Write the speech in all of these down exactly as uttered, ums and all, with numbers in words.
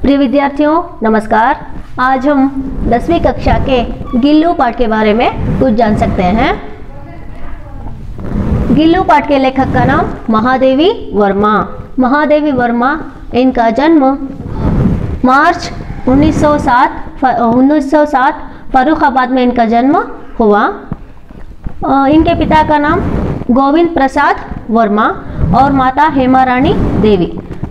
प्रिय विद्यार्थियों नमस्कार। आज हम दसवीं कक्षा के गिल्लू पाठ के बारे में कुछ जान सकते हैं। गिल्लू पाठ के लेखक का नाम महादेवी वर्मा। महादेवी वर्मा इनका जन्म मार्च उन्नीस सौ सात उन्नीस सौ सात फर्रुखाबाद में इनका जन्म हुआ। इनके पिता का नाम गोविंद प्रसाद वर्मा और माता हेमारानी देवी।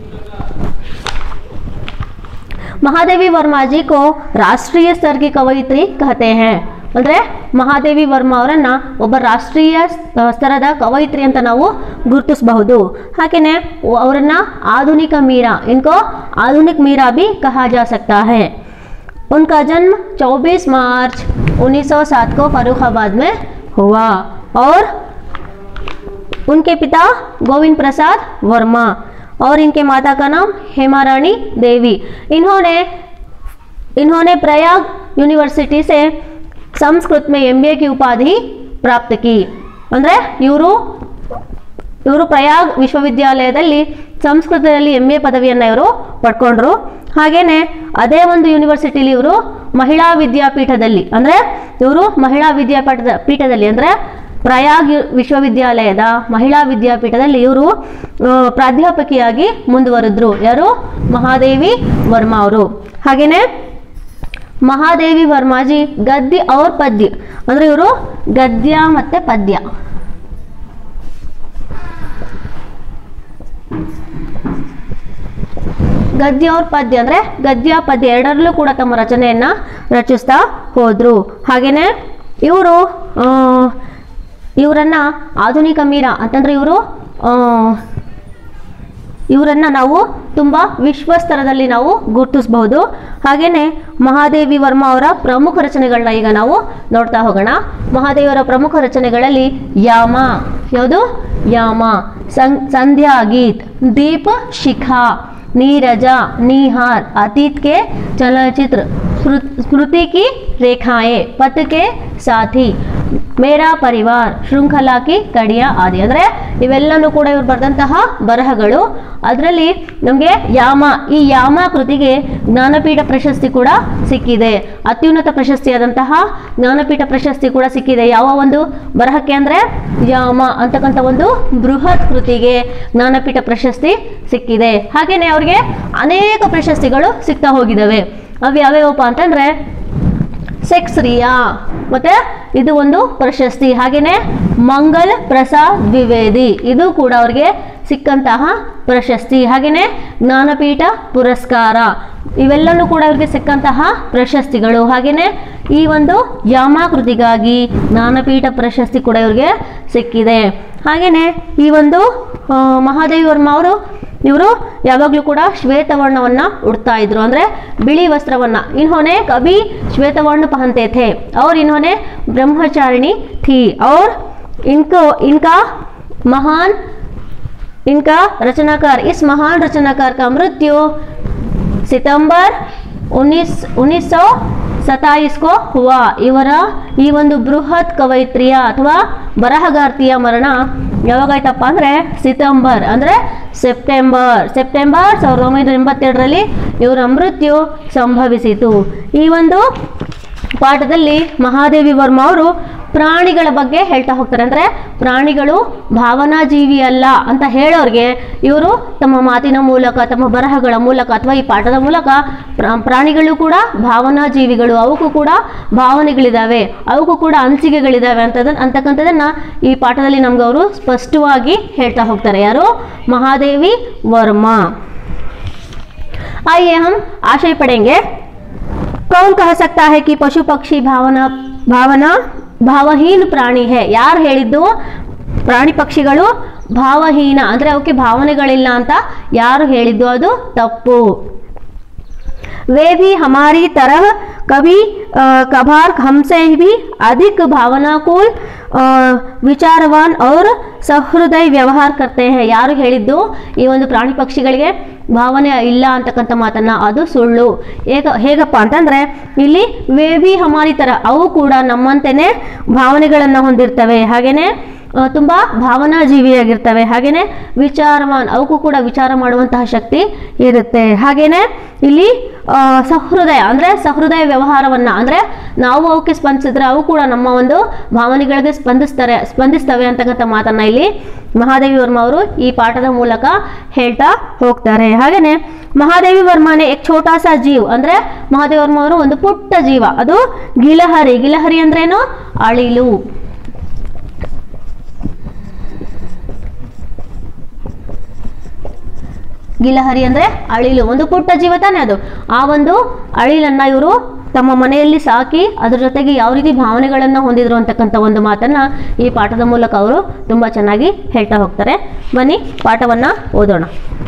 महादेवी वर्मा जी को राष्ट्रीय स्तर की कवयित्री कहते हैं। ಅಂದ್ರೆ ಮಹಾದೇವಿ ವರ್ಮಾ ಅವರನ್ನ ಒಬ್ಬ ರಾಷ್ಟ್ರೀಯ ಸ್ತರದ ಕವಯಿತ್ರಿ ಅಂತ ನಾವು ಗುರುತಿಸಬಹುದು। ಹಾಗೇನೆ ಅವರನ್ನ आधुनिक मीरा इनको आधुनिक मीरा भी कहा जा सकता है। उनका जन्म चौबीस मार्च उन्नीस सौ सात को फर्रुखाबाद में हुआ और उनके पिता गोविंद प्रसाद वर्मा और इनके माता का नाम हेमारानी देवी। इन्होंने इन्होंने प्रयाग यूनिवर्सिटी से संस्कृत में एम बी ए की उपाधि प्राप्त की। ಅಂದ್ರೆ ಇವರು ಇವರು ಪ್ರಯಾಗ್ ವಿಶ್ವವಿದ್ಯಾಲಯದಲ್ಲಿ ಸಂಸ್ಕೃತದಲ್ಲಿ ಎಂ ಎ ಪದವಿಯನ್ನು ಇವರು ಪಡ್ಕೊಂಡ್ರು। ಹಾಗೇನೆ ಅದೇ ಒಂದು ಯೂನಿವರ್ಸಿಟಿಲಿ ಇವರು ಮಹಿಳಾ ವಿದ್ಯಾಪೀಠದಲ್ಲಿ ಅಂದ್ರೆ ಇವರು ಮಹಿಳಾ ವಿದ್ಯಾಪೀಠದ ಪೀಠದಲ್ಲಿ ಅಂದ್ರೆ ಪ್ರಯಾಗ್ ವಿಶ್ವವಿದ್ಯಾಲಯದ ಮಹಿಳಾ ವಿದ್ಯಾಪೀಠದಲ್ಲಿ ಇವರು ಪ್ರಾಧ್ಯಾಪಕಿಯಾಗಿ ಮುಂದುವರೆದ್ರು। ಯಾರು? ಮಹಾದೇವಿ ವರ್ಮಾ ಅವರು। ಹಾಗೇನೆ ಮಹಾದೇವಿ ವರ್ಮಾ ಜಿ ಗದ್ಯ और ಪದ್ಯ ಅಂದ್ರೆ ಇವರು ಗದ್ಯ ಮತ್ತೆ ಪದ್ಯ ಗದ್ಯ और ಪದ್ಯ ಅಂದ್ರೆ ಗದ್ಯ ಪದ್ಯ ಎರಡರಲ್ಲೂ ಕೂಡ ತಮ್ಮ ರಚನೆಯನ್ನ ರಚಿಸ್ತಾ ಹೋದ್ರು। ಹಾಗೇನೆ ಇವರು ಇವರನ್ನ ಆಧುನಿಕ ಮೀರಾ ಅಂತಂದ್ರೆ ಇವರು ಇವರನ್ನ ನಾವು ತುಂಬಾ ವಿಶ್ವ ಸ್ತರದಲ್ಲಿ ನಾವು ಗುರುತಿಸಬಹುದು। ಹಾಗೇನೆ ಮಹಾದೇವಿ ವರ್ಮಾ ಅವರ ಪ್ರಮುಖ ರಚನೆಗಳನ್ನ ಈಗ ನಾವು ನೋಡ್ತಾ ಹೋಗೋಣ। ಮಹಾದೇವರ ಪ್ರಮುಖ ರಚನೆಗಳಲ್ಲಿ ಯಾಮ ಯಾವುದು? ಯಾಮ, ಸಂಧ್ಯಾ ಗೀತ್, दीप शिखा, नीरजा, निहार, अतीत के चलचित्र, स्मृति की रेखाएं, पथ के साथी, ಮೇರಾ ಪರಿವಾರ್, ಶೃಂಖಲಾ ಕಿ ಕಡಿಯಾ ಆದಿ ಅಂದ್ರೆ ಇವೆಲ್ಲನೂ ಕೂಡ ಇವರು ಬರೆದಂತಹ ಬರಹಗಳು। ಅದರಲ್ಲಿ ನಮಗೆ ಯಾಮ ಈ ಯಾಮ ಕೃತಿಗೆ ಜ್ಞಾನಪೀಠ ಪ್ರಶಸ್ತಿ ಕೂಡ ಸಿಕ್ಕಿದೆ। ಅತ್ಯುನ್ನತ ಪ್ರಶಸ್ತಿಯಾದಂತಹ ಜ್ಞಾನಪೀಠ ಪ್ರಶಸ್ತಿ ಕೂಡ ಸಿಕ್ಕಿದೆ। ಯಾವ ಒಂದು ಬರಹಕ್ಕೆ ಅಂದ್ರೆ ಯಾಮ ಅಂತಕ್ಕಂಥ ಒಂದು ಬೃಹತ್ ಕೃತಿಗೆ ಜ್ಞಾನಪೀಠ ಪ್ರಶಸ್ತಿ ಸಿಕ್ಕಿದೆ। ಹಾಗೇನೆ ಅವ್ರಿಗೆ ಅನೇಕ ಪ್ರಶಸ್ತಿಗಳು ಸಿಗ್ತಾ ಹೋಗಿದ್ದಾವೆ। ಅವು ಯಾವ್ಯಾವಪ್ಪ ಅಂತಂದ್ರೆ ಸೆಕ್ಸ್ ರಿಯಾ ಮತ್ತೆ ಇದು ಒಂದು ಪ್ರಶಸ್ತಿ, ಹಾಗೇನೆ ಮಂಗಲ್ ಪ್ರಸಾದ್ ದ್ವಿವೇದಿ ಇದು ಕೂಡ ಅವರಿಗೆ ಸಿಕ್ಕಂತಹ ಪ್ರಶಸ್ತಿ, ಹಾಗೇನೆ ಜ್ಞಾನಪೀಠ ಪುರಸ್ಕಾರ ಇವೆಲ್ಲನೂ ಕೂಡ ಅವರಿಗೆ ಸಿಕ್ಕಂತಹ ಪ್ರಶಸ್ತಿಗಳು। ಹಾಗೇನೆ ಈ ಒಂದು ಯಾಮ ಕೃತಿಗಾಗಿ ಜ್ಞಾನಪೀಠ ಪ್ರಶಸ್ತಿ ಕೂಡ ಇವರಿಗೆ ಸಿಕ್ಕಿದೆ। ಹಾಗೇನೆ ಈ ಒಂದು ಮಹಾದೇವಿ ವರ್ಮಾ ಅವರು ಇವರು ಯಾವಾಗಲೂ ಕೂಡ ಶ್ವೇತವರ್ಣವನ್ನ ಉಡ್ತಾ ಇದ್ರು ಅಂದ್ರೆ ಬಿಳಿ ವಸ್ತ್ರವನ್ನ। इन्होंने कभी श्वेतवर्ण पहनते थे और इन्होंने ब्रह्मचारिणी थी और इनको इनका महान इनका रचनाकार इस महान रचनाकार का मृत्यु सितंबर उन्नीस उन्नीस सौ सताईस को हुआ। ಇವರ ಈ ಒಂದು ಬೃಹತ್ ಕವಯಿತ್ರಿಯ ಅಥವಾ ಬರಹಗಾರ್ತಿಯ ಮರಣ ಯಾವಾಗಾಯ್ತಪ್ಪ ಅಂದ್ರೆ ಸಿತಂಬರ್ ಅಂದ್ರೆ ಸೆಪ್ಟೆಂಬರ್ ಸೆಪ್ಟೆಂಬರ್ ಸಾವಿರದ ಒಂಬೈನೂರ ಎಂಬತ್ತೆರಡರಲ್ಲಿ ಇವರ ಮೃತ್ಯು ಸಂಭವಿಸಿತು। ಈ ಒಂದು ಪಾಠದಲ್ಲಿ ಮಹಾದೇವಿ ವರ್ಮಾ ಅವರು ಪ್ರಾಣಿಗಳ ಬಗ್ಗೆ ಹೇಳ್ತಾ ಹೋಗ್ತಾರೆ। ಅಂದ್ರೆ ಪ್ರಾಣಿಗಳು ಭಾವನಾ ಜೀವಿ ಅಲ್ಲ ಅಂತ ಹೇಳೋರಿಗೆ ಇವರು ತಮ್ಮ ಮಾತಿನ ಮೂಲಕ ತಮ್ಮ ಬರಹಗಳ ಮೂಲಕ ಅಥವಾ ಈ ಪಾಠದ ಮೂಲಕ ಪ್ರಾಣಿಗಳು ಕೂಡ ಭಾವನಾ ಜೀವಿಗಳು, ಅವಕ್ಕೂ ಕೂಡ ಭಾವನೆಗಳಿದಾವೆ, ಅವಕ್ಕೂ ಕೂಡ ಅನಿಸಿಕೆಗಳಿದಾವೆ ಅಂತದನ್ನ ಅಂತಕ್ಕಂಥದನ್ನ ಈ ಪಾಠದಲ್ಲಿ ನಮ್ಗೆ ಅವರು ಸ್ಪಷ್ಟವಾಗಿ ಹೇಳ್ತಾ ಹೋಗ್ತಾರೆ। ಯಾರು? ಮಹಾದೇವಿ ವರ್ಮಾ। आइए हम आशय पढ़ेंगे। कौन कह सकता है कि पशु पक्षी भावना भावना ಭಾವಹೀನ ಪ್ರಾಣಿ ಹೇ? ಯಾರು ಹೇಳಿದ್ದು ಪ್ರಾಣಿ ಪಕ್ಷಿಗಳು ಭಾವಹೀನ ಅಂದ್ರೆ ಅವಕ್ಕೆ ಭಾವನೆಗಳಿಲ್ಲ ಅಂತ ಯಾರು ಹೇಳಿದ್ದು? ಅದು ತಪ್ಪು। वे भी हमारी तरह कभी कभार हमसे भी अधिक भावनाकुल विचारवान और सहृदय व्यवहार करते हैं। ಯಾರು ಹೇಳಿದ್ದು ಈ ಒಂದು ಪ್ರಾಣಿ ಪಕ್ಷಿಗಳಿಗೆ ಭಾವನೆ ಇಲ್ಲ ಅಂತಕ್ಕಂಥ ಮಾತನ್ನ? ಅದು ಸುಳ್ಳು। ಹೇಗ ಹೇಗಪ್ಪ ಅಂತಂದ್ರೆ ಇಲ್ಲಿ ವೇವಿ ಹಮಾರಿ ತರ ಅವು ಕೂಡ ನಮ್ಮಂತೆನೆ ಭಾವನೆಗಳನ್ನ ಹೊಂದಿರ್ತವೆ, ಹಾಗೇನೆ ತುಂಬ ಭಾವನಾ ಜೀವಿಯಾಗಿರ್ತವೆ. ಹಾಗೆಯೇ ವಿಚಾರವಾನ್, ಅವಕ್ಕೂ ಕೂಡ ವಿಚಾರ ಮಾಡುವಂತಹ ಶಕ್ತಿ ಇರುತ್ತೆ. ಹಾಗೆಯೇ ಇಲ್ಲಿ ಸಹೃದಯ ಅಂದರೆ ಸಹೃದಯ ವ್ಯವಹಾರವನ್ನು ಅಂದರೆ ನಾವು ಅವಕ್ಕೆ ಸ್ಪಂದಿಸಿದ್ರೆ ಅವು ಕೂಡ ನಮ್ಮ ಒಂದು ಭಾವನೆಗಳಿಗೆ ಸ್ಪಂದಿಸ್ತಾರೆ ಸ್ಪಂದಿಸ್ತವೆ ಅಂತಕ್ಕಂಥ ಮಾತನ್ನು ಇಲ್ಲಿ ಮಹಾದೇವಿ ವರ್ಮ ಅವರು ಈ ಪಾಠದ ಮೂಲಕ ಹೇಳ್ತಾ ಹೋಗ್ತಾರೆ. ಹಾಗೆಯೇ ಮಹಾದೇವಿ ವರ್ಮನೆ ಏಕ್ ಛೋಟಾ ಸಾ ಜೀವ್ ಅಂದರೆ ಮಹಾದೇವಿ ವರ್ಮ ಅವರು ಒಂದು ಪುಟ್ಟ ಜೀವ, ಅದು ಗಿಲಹರಿ. ಗಿಲಹರಿ ಅಂದ್ರೇನು? ಅಳಿಲು. ಗಿಲಹರಿ ಅಂದ್ರೆ ಅಳಿಲು, ಒಂದು ಪುಟ್ಟ ಜೀವ ತಾನೆ ಅದು. ಆ ಒಂದು ಅಳಿಲನ್ನ ಇವರು ತಮ್ಮ ಮನೆಯಲ್ಲಿ ಸಾಕಿ ಅದ್ರ ಜೊತೆಗೆ ಯಾವ ರೀತಿ ಭಾವನೆಗಳನ್ನು ಹೊಂದಿದ್ರು ಅಂತಕ್ಕಂಥ ಒಂದು ಮಾತನ್ನ ಈ ಪಾಠದ ಮೂಲಕ ಅವರು ತುಂಬಾ ಚೆನ್ನಾಗಿ ಹೇಳ್ತಾ ಹೋಗ್ತಾರೆ. ಬನ್ನಿ ಪಾಠವನ್ನ ಓದೋಣ.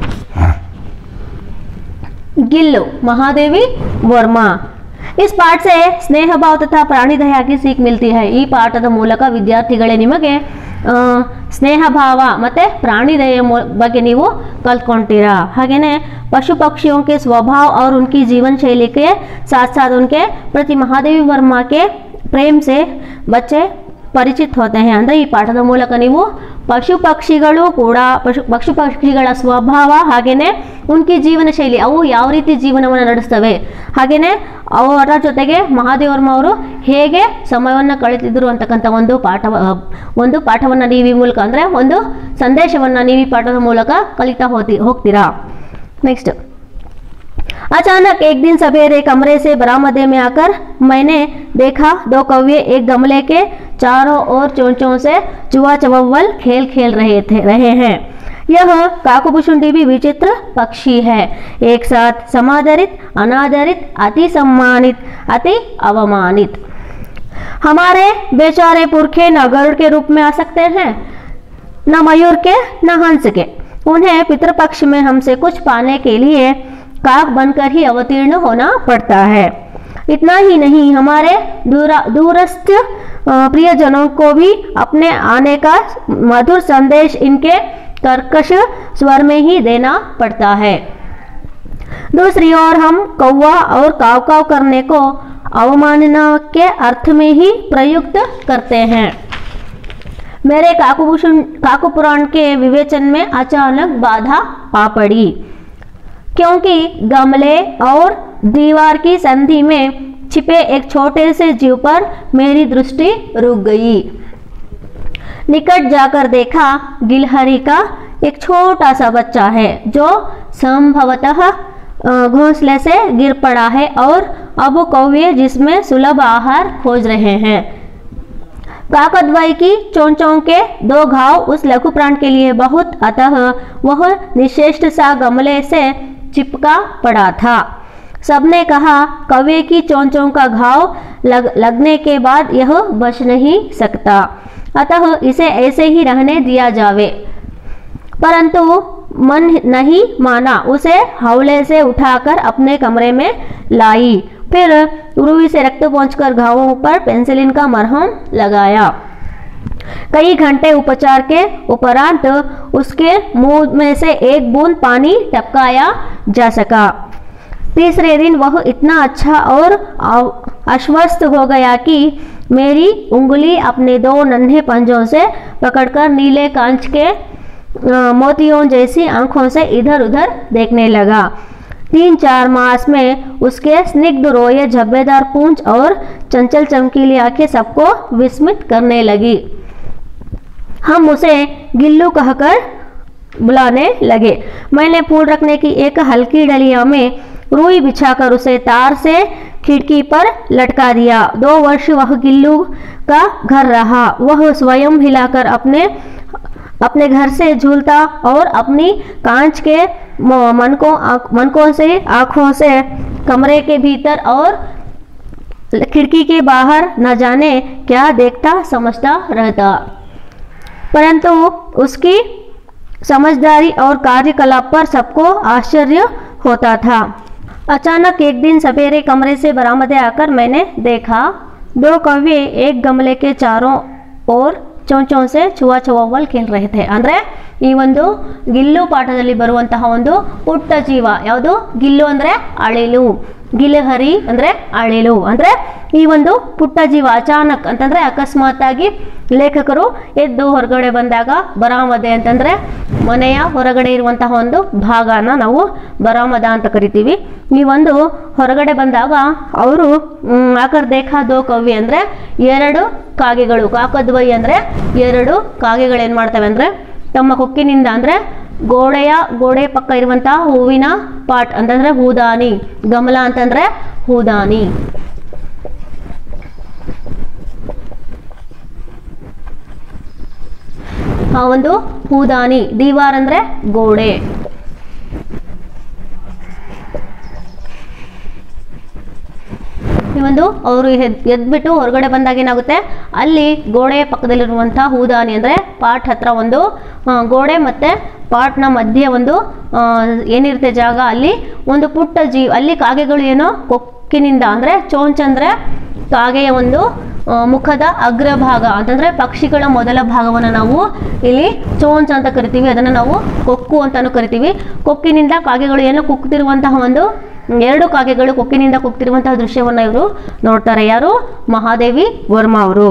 गिल्लू महादेवी वर्मा। इस पाठ से स्नेह भाव तथा प्राणी दया की सीख मिलती है। ಈ ಪಾಠದ ಮೂಲಕ ವಿದ್ಯಾರ್ಥಿಗಳೇ ನಿಮಗೆ ಸ್ನೇಹ ಭಾವ ಮತ್ತೆ ಪ್ರಾಣಿ ದಯೆಯ ಬಗ್ಗೆ ನೀವು ಕಲ್ತ್ಕೊಂತೀರಾ. ಹಾಗೇನೆ पशु पक्षियों के स्वभाव और उनकी जीवन शैली के साथ साथ उनके प्रति महादेवी वर्मा के प्रेम से बच्चे ಪರಿಚಿತ ಹೋತೆ हैं. ಅಂದರೆ ಈ ಪಾಠದ ಮೂಲಕ ನೀವು ಪಶು ಪಕ್ಷಿಗಳು ಕೂಡ ಪಶು ಪಶು ಪಕ್ಷಿಗಳ ಸ್ವಭಾವ ಹಾಗೇನೆ ಉನ್ಕಿ ಜೀವನ ಶೈಲಿ, ಅವು ಯಾವ ರೀತಿ ಜೀವನವನ್ನು ನಡೆಸ್ತವೆ, ಹಾಗೇನೆ ಅವರ ಜೊತೆಗೆ ಮಹಾದೇವಿ ವರ್ಮ ಅವರು ಹೇಗೆ ಸಮಯವನ್ನು ಕಳೆತಿದ್ರು ಅಂತಕ್ಕಂಥ ಒಂದು ಪಾಠ ಒಂದು ಪಾಠವನ್ನು ನೀವು ಈ ಮೂಲಕ ಅಂದರೆ ಒಂದು ಸಂದೇಶವನ್ನು ನೀವು ಈ ಪಾಠದ ಮೂಲಕ ಕಲಿತಾ ಹೋತಿ ಹೋಗ್ತೀರಾ. नेक्स्ट, अचानक एक दिन सवेरे कमरे से बरामदे में आकर मैंने देखा दो कौवे एक गमले के चारों ओर चोंचों से चुआ चवव्वल खेल खेल रहे थे रहे हैं. यह काकभुशुंडी भी विचित्र पक्षी है, एक साथ समादरित, अनादरित, अति सम्मानित, अति अवमानित. हमारे बेचारे पुरखे न गरुड़ के रूप में आ सकते हैं, न मयूर के, न हंस के. उन्हें पितृपक्ष में हमसे कुछ पाने के लिए काक बनकर ही अवतीर्ण होना पड़ता है. इतना ही नहीं, हमारे दूरा दूरस्थ प्रियजनों को भी अपने आने का मधुर संदेश इनके कर्कश स्वर में ही देना पड़ता है. दूसरी ओर हम कौवा और काव काव करने को अवमानना के अर्थ में ही प्रयुक्त करते हैं. मेरे काकभूषण काकपुराण के विवेचन में अचानक बाधा आ पड़ी, क्योंकि गमले और दीवार की संधि में छिपे एक छोटे से जीव पर मेरी दृष्टि रुक गई. निकट जाकर देखा, गिलहरी का एक छोटा सा बच्चा है जो संभवतः घोंसले से गिर पड़ा है और अब कौवे जिसमें सुलभ आहार खोज रहे हैं. काकद्वय की चोंचों के दो घाव उस लघु प्राण के लिए बहुत, अतः वह निश्चेष्ट सा गमले से चिपका पड़ा था. सबने कहा कौवे की चोंचों का घाव लग, लगने के बाद यह बच नहीं सकता, अतः इसे ऐसे ही रहने दिया जावे. परंतु मन नहीं माना, उसे हौले से उठाकर अपने कमरे में लाई. फिर रुई से रक्त पहुंचकर घावों पर पेंसिलिन का मरहम लगाया. कई घंटे उपचार के उपरांत उसके मुंह में से एक बूंद पानी टपकाया जा सका. तीसरे दिन वह इतना अच्छा और आश्वस्त हो गया कि मेरी उंगली अपने दो नन्हे पंजों से पकड़कर नीले कांच के मोतियों जैसी आंखों से इधर उधर देखने लगा. तीन चार मास में उसके स्निग्ध रोये, झब्बेदार पूंछ और चंचल चमकीली आंखें सबको विस्मित करने लगी. हम उसे गिल्लू कहकर बुलाने लगे. मैंने फूल रखने की एक हल्की डलिया में रुई बिछाकर उसे तार से खिड़की पर लटका दिया. दो वर्ष वह गिल्लू का घर रहा. वह स्वयं हिलाकर अपने अपने घर से झूलता और अपनी कांच के मनकों मनकों से आँखों से कमरे के भीतर और खिड़की के बाहर न जाने क्या देखता समझता रहता. परंतु उसकी समझदारी और कार्यकलाप पर सबको आश्चर्य होता था. अचानक एक दिन सवेरे कमरे से बरामदे आकर मैंने देखा दो कौवे एक गमले के चारों ओर चोंचों से छुआ छुआवल खेल रहे थे. ಅಂದರೆ ಈ ಒಂದು ಗಿಲ್ಲು ಪಾಠದಲ್ಲಿ ಬರುವಂತಹ ಒಂದು ಪುಟ್ಟ ಜೀವ ಯಾವುದು? ಗಿಲ್ಲು ಅಂದ್ರೆ ಅಳಿಲು, ಗಿಲಹರಿ ಅಂದ್ರೆ ಅಳಿಲು. ಅಂದ್ರೆ ಈ ಒಂದು ಪುಟ್ಟ ಜೀವ ಅಚಾನಕ್ ಅಂತಂದ್ರೆ ಅಕಸ್ಮಾತ್ ಆಗಿ ಲೇಖಕರು ಎದ್ದು ಹೊರಗಡೆ ಬಂದಾಗ ಬರಾಮದೆ ಅಂತಂದ್ರೆ ಮನೆಯ ಹೊರಗಡೆ ಇರುವಂತಹ ಒಂದು ಭಾಗನ ನಾವು ಬರಾಮದ ಅಂತ ಕರಿತೀವಿ. ಈ ಒಂದು ಹೊರಗಡೆ ಬಂದಾಗ ಅವರು ಆಕರ್ ದೇಖಾ ದೋ ಕವಿ ಅಂದ್ರೆ ಎರಡು ಕಾಗೆಗಳು, ಕಾಕದ್ವೈ ಅಂದ್ರೆ ಎರಡು ಕಾಗೆಗಳು ಏನ್ ಮಾಡ್ತವೆ ಅಂದ್ರೆ ತಮ್ಮ ಕೊಕ್ಕಿನಿಂದ ಅಂದ್ರೆ ಗೋಡೆಯ ಗೋಡೆ ಪಕ್ಕ ಇರುವಂತಹ ಹೂವಿನ ಪಾಟ್ ಅಂತಂದ್ರೆ ಹೂದಾನಿ, ಗಮಲ ಅಂತಂದ್ರೆ ಹೂದಾನಿ. ಆ ಒಂದು ಹೂದಾನಿ, ದೀವಾರ್ ಅಂದ್ರೆ ಗೋಡೆ. ಈ ಒಂದು ಅವರು ಎದ್ಬಿಟ್ಟು ಹೊರಗಡೆ ಬಂದಾಗ ಏನಾಗುತ್ತೆ, ಅಲ್ಲಿ ಗೋಡೆಯ ಪಕ್ಕದಲ್ಲಿರುವಂತಹ ಹೂದಾನಿ ಅಂದ್ರೆ ಪಾಟ್ ಹತ್ರ ಒಂದು ಗೋಡೆ ಮತ್ತೆ ಪಾಟ್ನ ಮಧ್ಯೆ ಒಂದು ಏನಿರುತ್ತೆ ಜಾಗ, ಅಲ್ಲಿ ಒಂದು ಪುಟ್ಟ ಜೀವ, ಅಲ್ಲಿ ಕಾಗೆಗಳು ಏನೋ ಕೊಕ್ಕಿನಿಂದ ಅಂದ್ರೆ ಚೋಂಚ್ ಅಂದ್ರೆ ಕಾಗೆಯ ಒಂದು ಮುಖದ ಅಗ್ರಭಾಗ ಅಂತಂದ್ರೆ ಪಕ್ಷಿಗಳ ಮೊದಲ ಭಾಗವನ್ನು ನಾವು ಇಲ್ಲಿ ಚೋಂಚ್ ಅಂತ ಕರಿತೀವಿ, ಅದನ್ನು ನಾವು ಕೊಕ್ಕು ಅಂತಾನು ಕರಿತೀವಿ. ಕೊಕ್ಕಿನಿಂದ ಕಾಗೆಗಳು ಏನೋ ಕುಗ್ತಿರುವಂತಹ ಒಂದು ಎರಡು ಕಾಗೆಗಳು ಕೊಕ್ಕಿನಿಂದ ಕುಗ್ತಿರುವಂತಹ ದೃಶ್ಯವನ್ನು ಇವರು ನೋಡ್ತಾರೆ. ಯಾರು? ಮಹಾದೇವಿ ವರ್ಮಾ ಅವರು.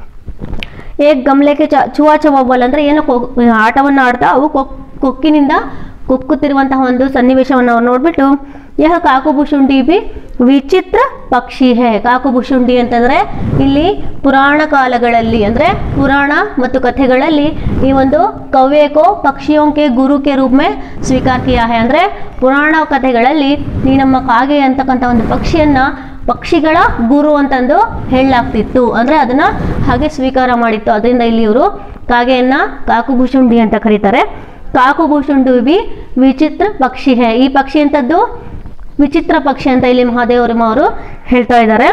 ಏಕ್ ಗಮ್ಲೆಗೆ ಚುವಾ ಚವಲ್ ಅಂದ್ರೆ ಏನೋ ಆಟವನ್ನು ಆಡ್ತಾ ಅವು ಕೊಕ್ಕಿನಿಂದ ಕುಕ್ಕುತ್ತಿರುವಂತಹ ಒಂದು ಸನ್ನಿವೇಶವನ್ನು ಅವ್ರು ನೋಡ್ಬಿಟ್ಟು ಯಹ ಕಾಕುಭುಶುಂಡಿ ಬಿ ವಿಚಿತ್ರ ಪಕ್ಷಿ ಹೇ. ಕಾಕುಭುಶುಂಡಿ ಅಂತಂದ್ರೆ ಇಲ್ಲಿ ಪುರಾಣ ಕಾಲಗಳಲ್ಲಿ ಅಂದ್ರೆ ಪುರಾಣ ಮತ್ತು ಕಥೆಗಳಲ್ಲಿ ಈ ಒಂದು ಕವ್ಯಕೋ ಪಕ್ಷಿಯೋಂಕೆ ಗುರುಕೆ ರೂಪ ಮೇ ಸ್ವೀಕಾರ ಕಿಯಾ ಹೇ ಅಂದ್ರೆ ಪುರಾಣ ಕಥೆಗಳಲ್ಲಿ ಈ ನಮ್ಮ ಕಾಗೆ ಅಂತಕ್ಕಂಥ ಒಂದು ಪಕ್ಷಿಯನ್ನ ಪಕ್ಷಿಗಳ ಗುರು ಅಂತಂದು ಹೇಳಲಾಗ್ತಿತ್ತು, ಅಂದ್ರೆ ಅದನ್ನ ಹಾಗೆ ಸ್ವೀಕಾರ ಮಾಡಿತ್ತು. ಅದರಿಂದ ಇಲ್ಲಿ ಇವರು ಕಾಗೆಯನ್ನ ಕಾಕುಭುಶುಂಡಿ ಅಂತ ಕರೀತಾರೆ. ಕಾಕುಭುಶುಂಡಿ ಬಿ ವಿಚಿತ್ರ ಪಕ್ಷಿ ಹೇ, ಈ ಪಕ್ಷಿ ಅಂತದ್ದು ವಿಚಿತ್ರ ಪಕ್ಷಿ ಅಂತ ಇಲ್ಲಿ ಮಹಾದೇವ ವರ್ಮಾ ಅವರು ಹೇಳ್ತಾ ಇದ್ದಾರೆ.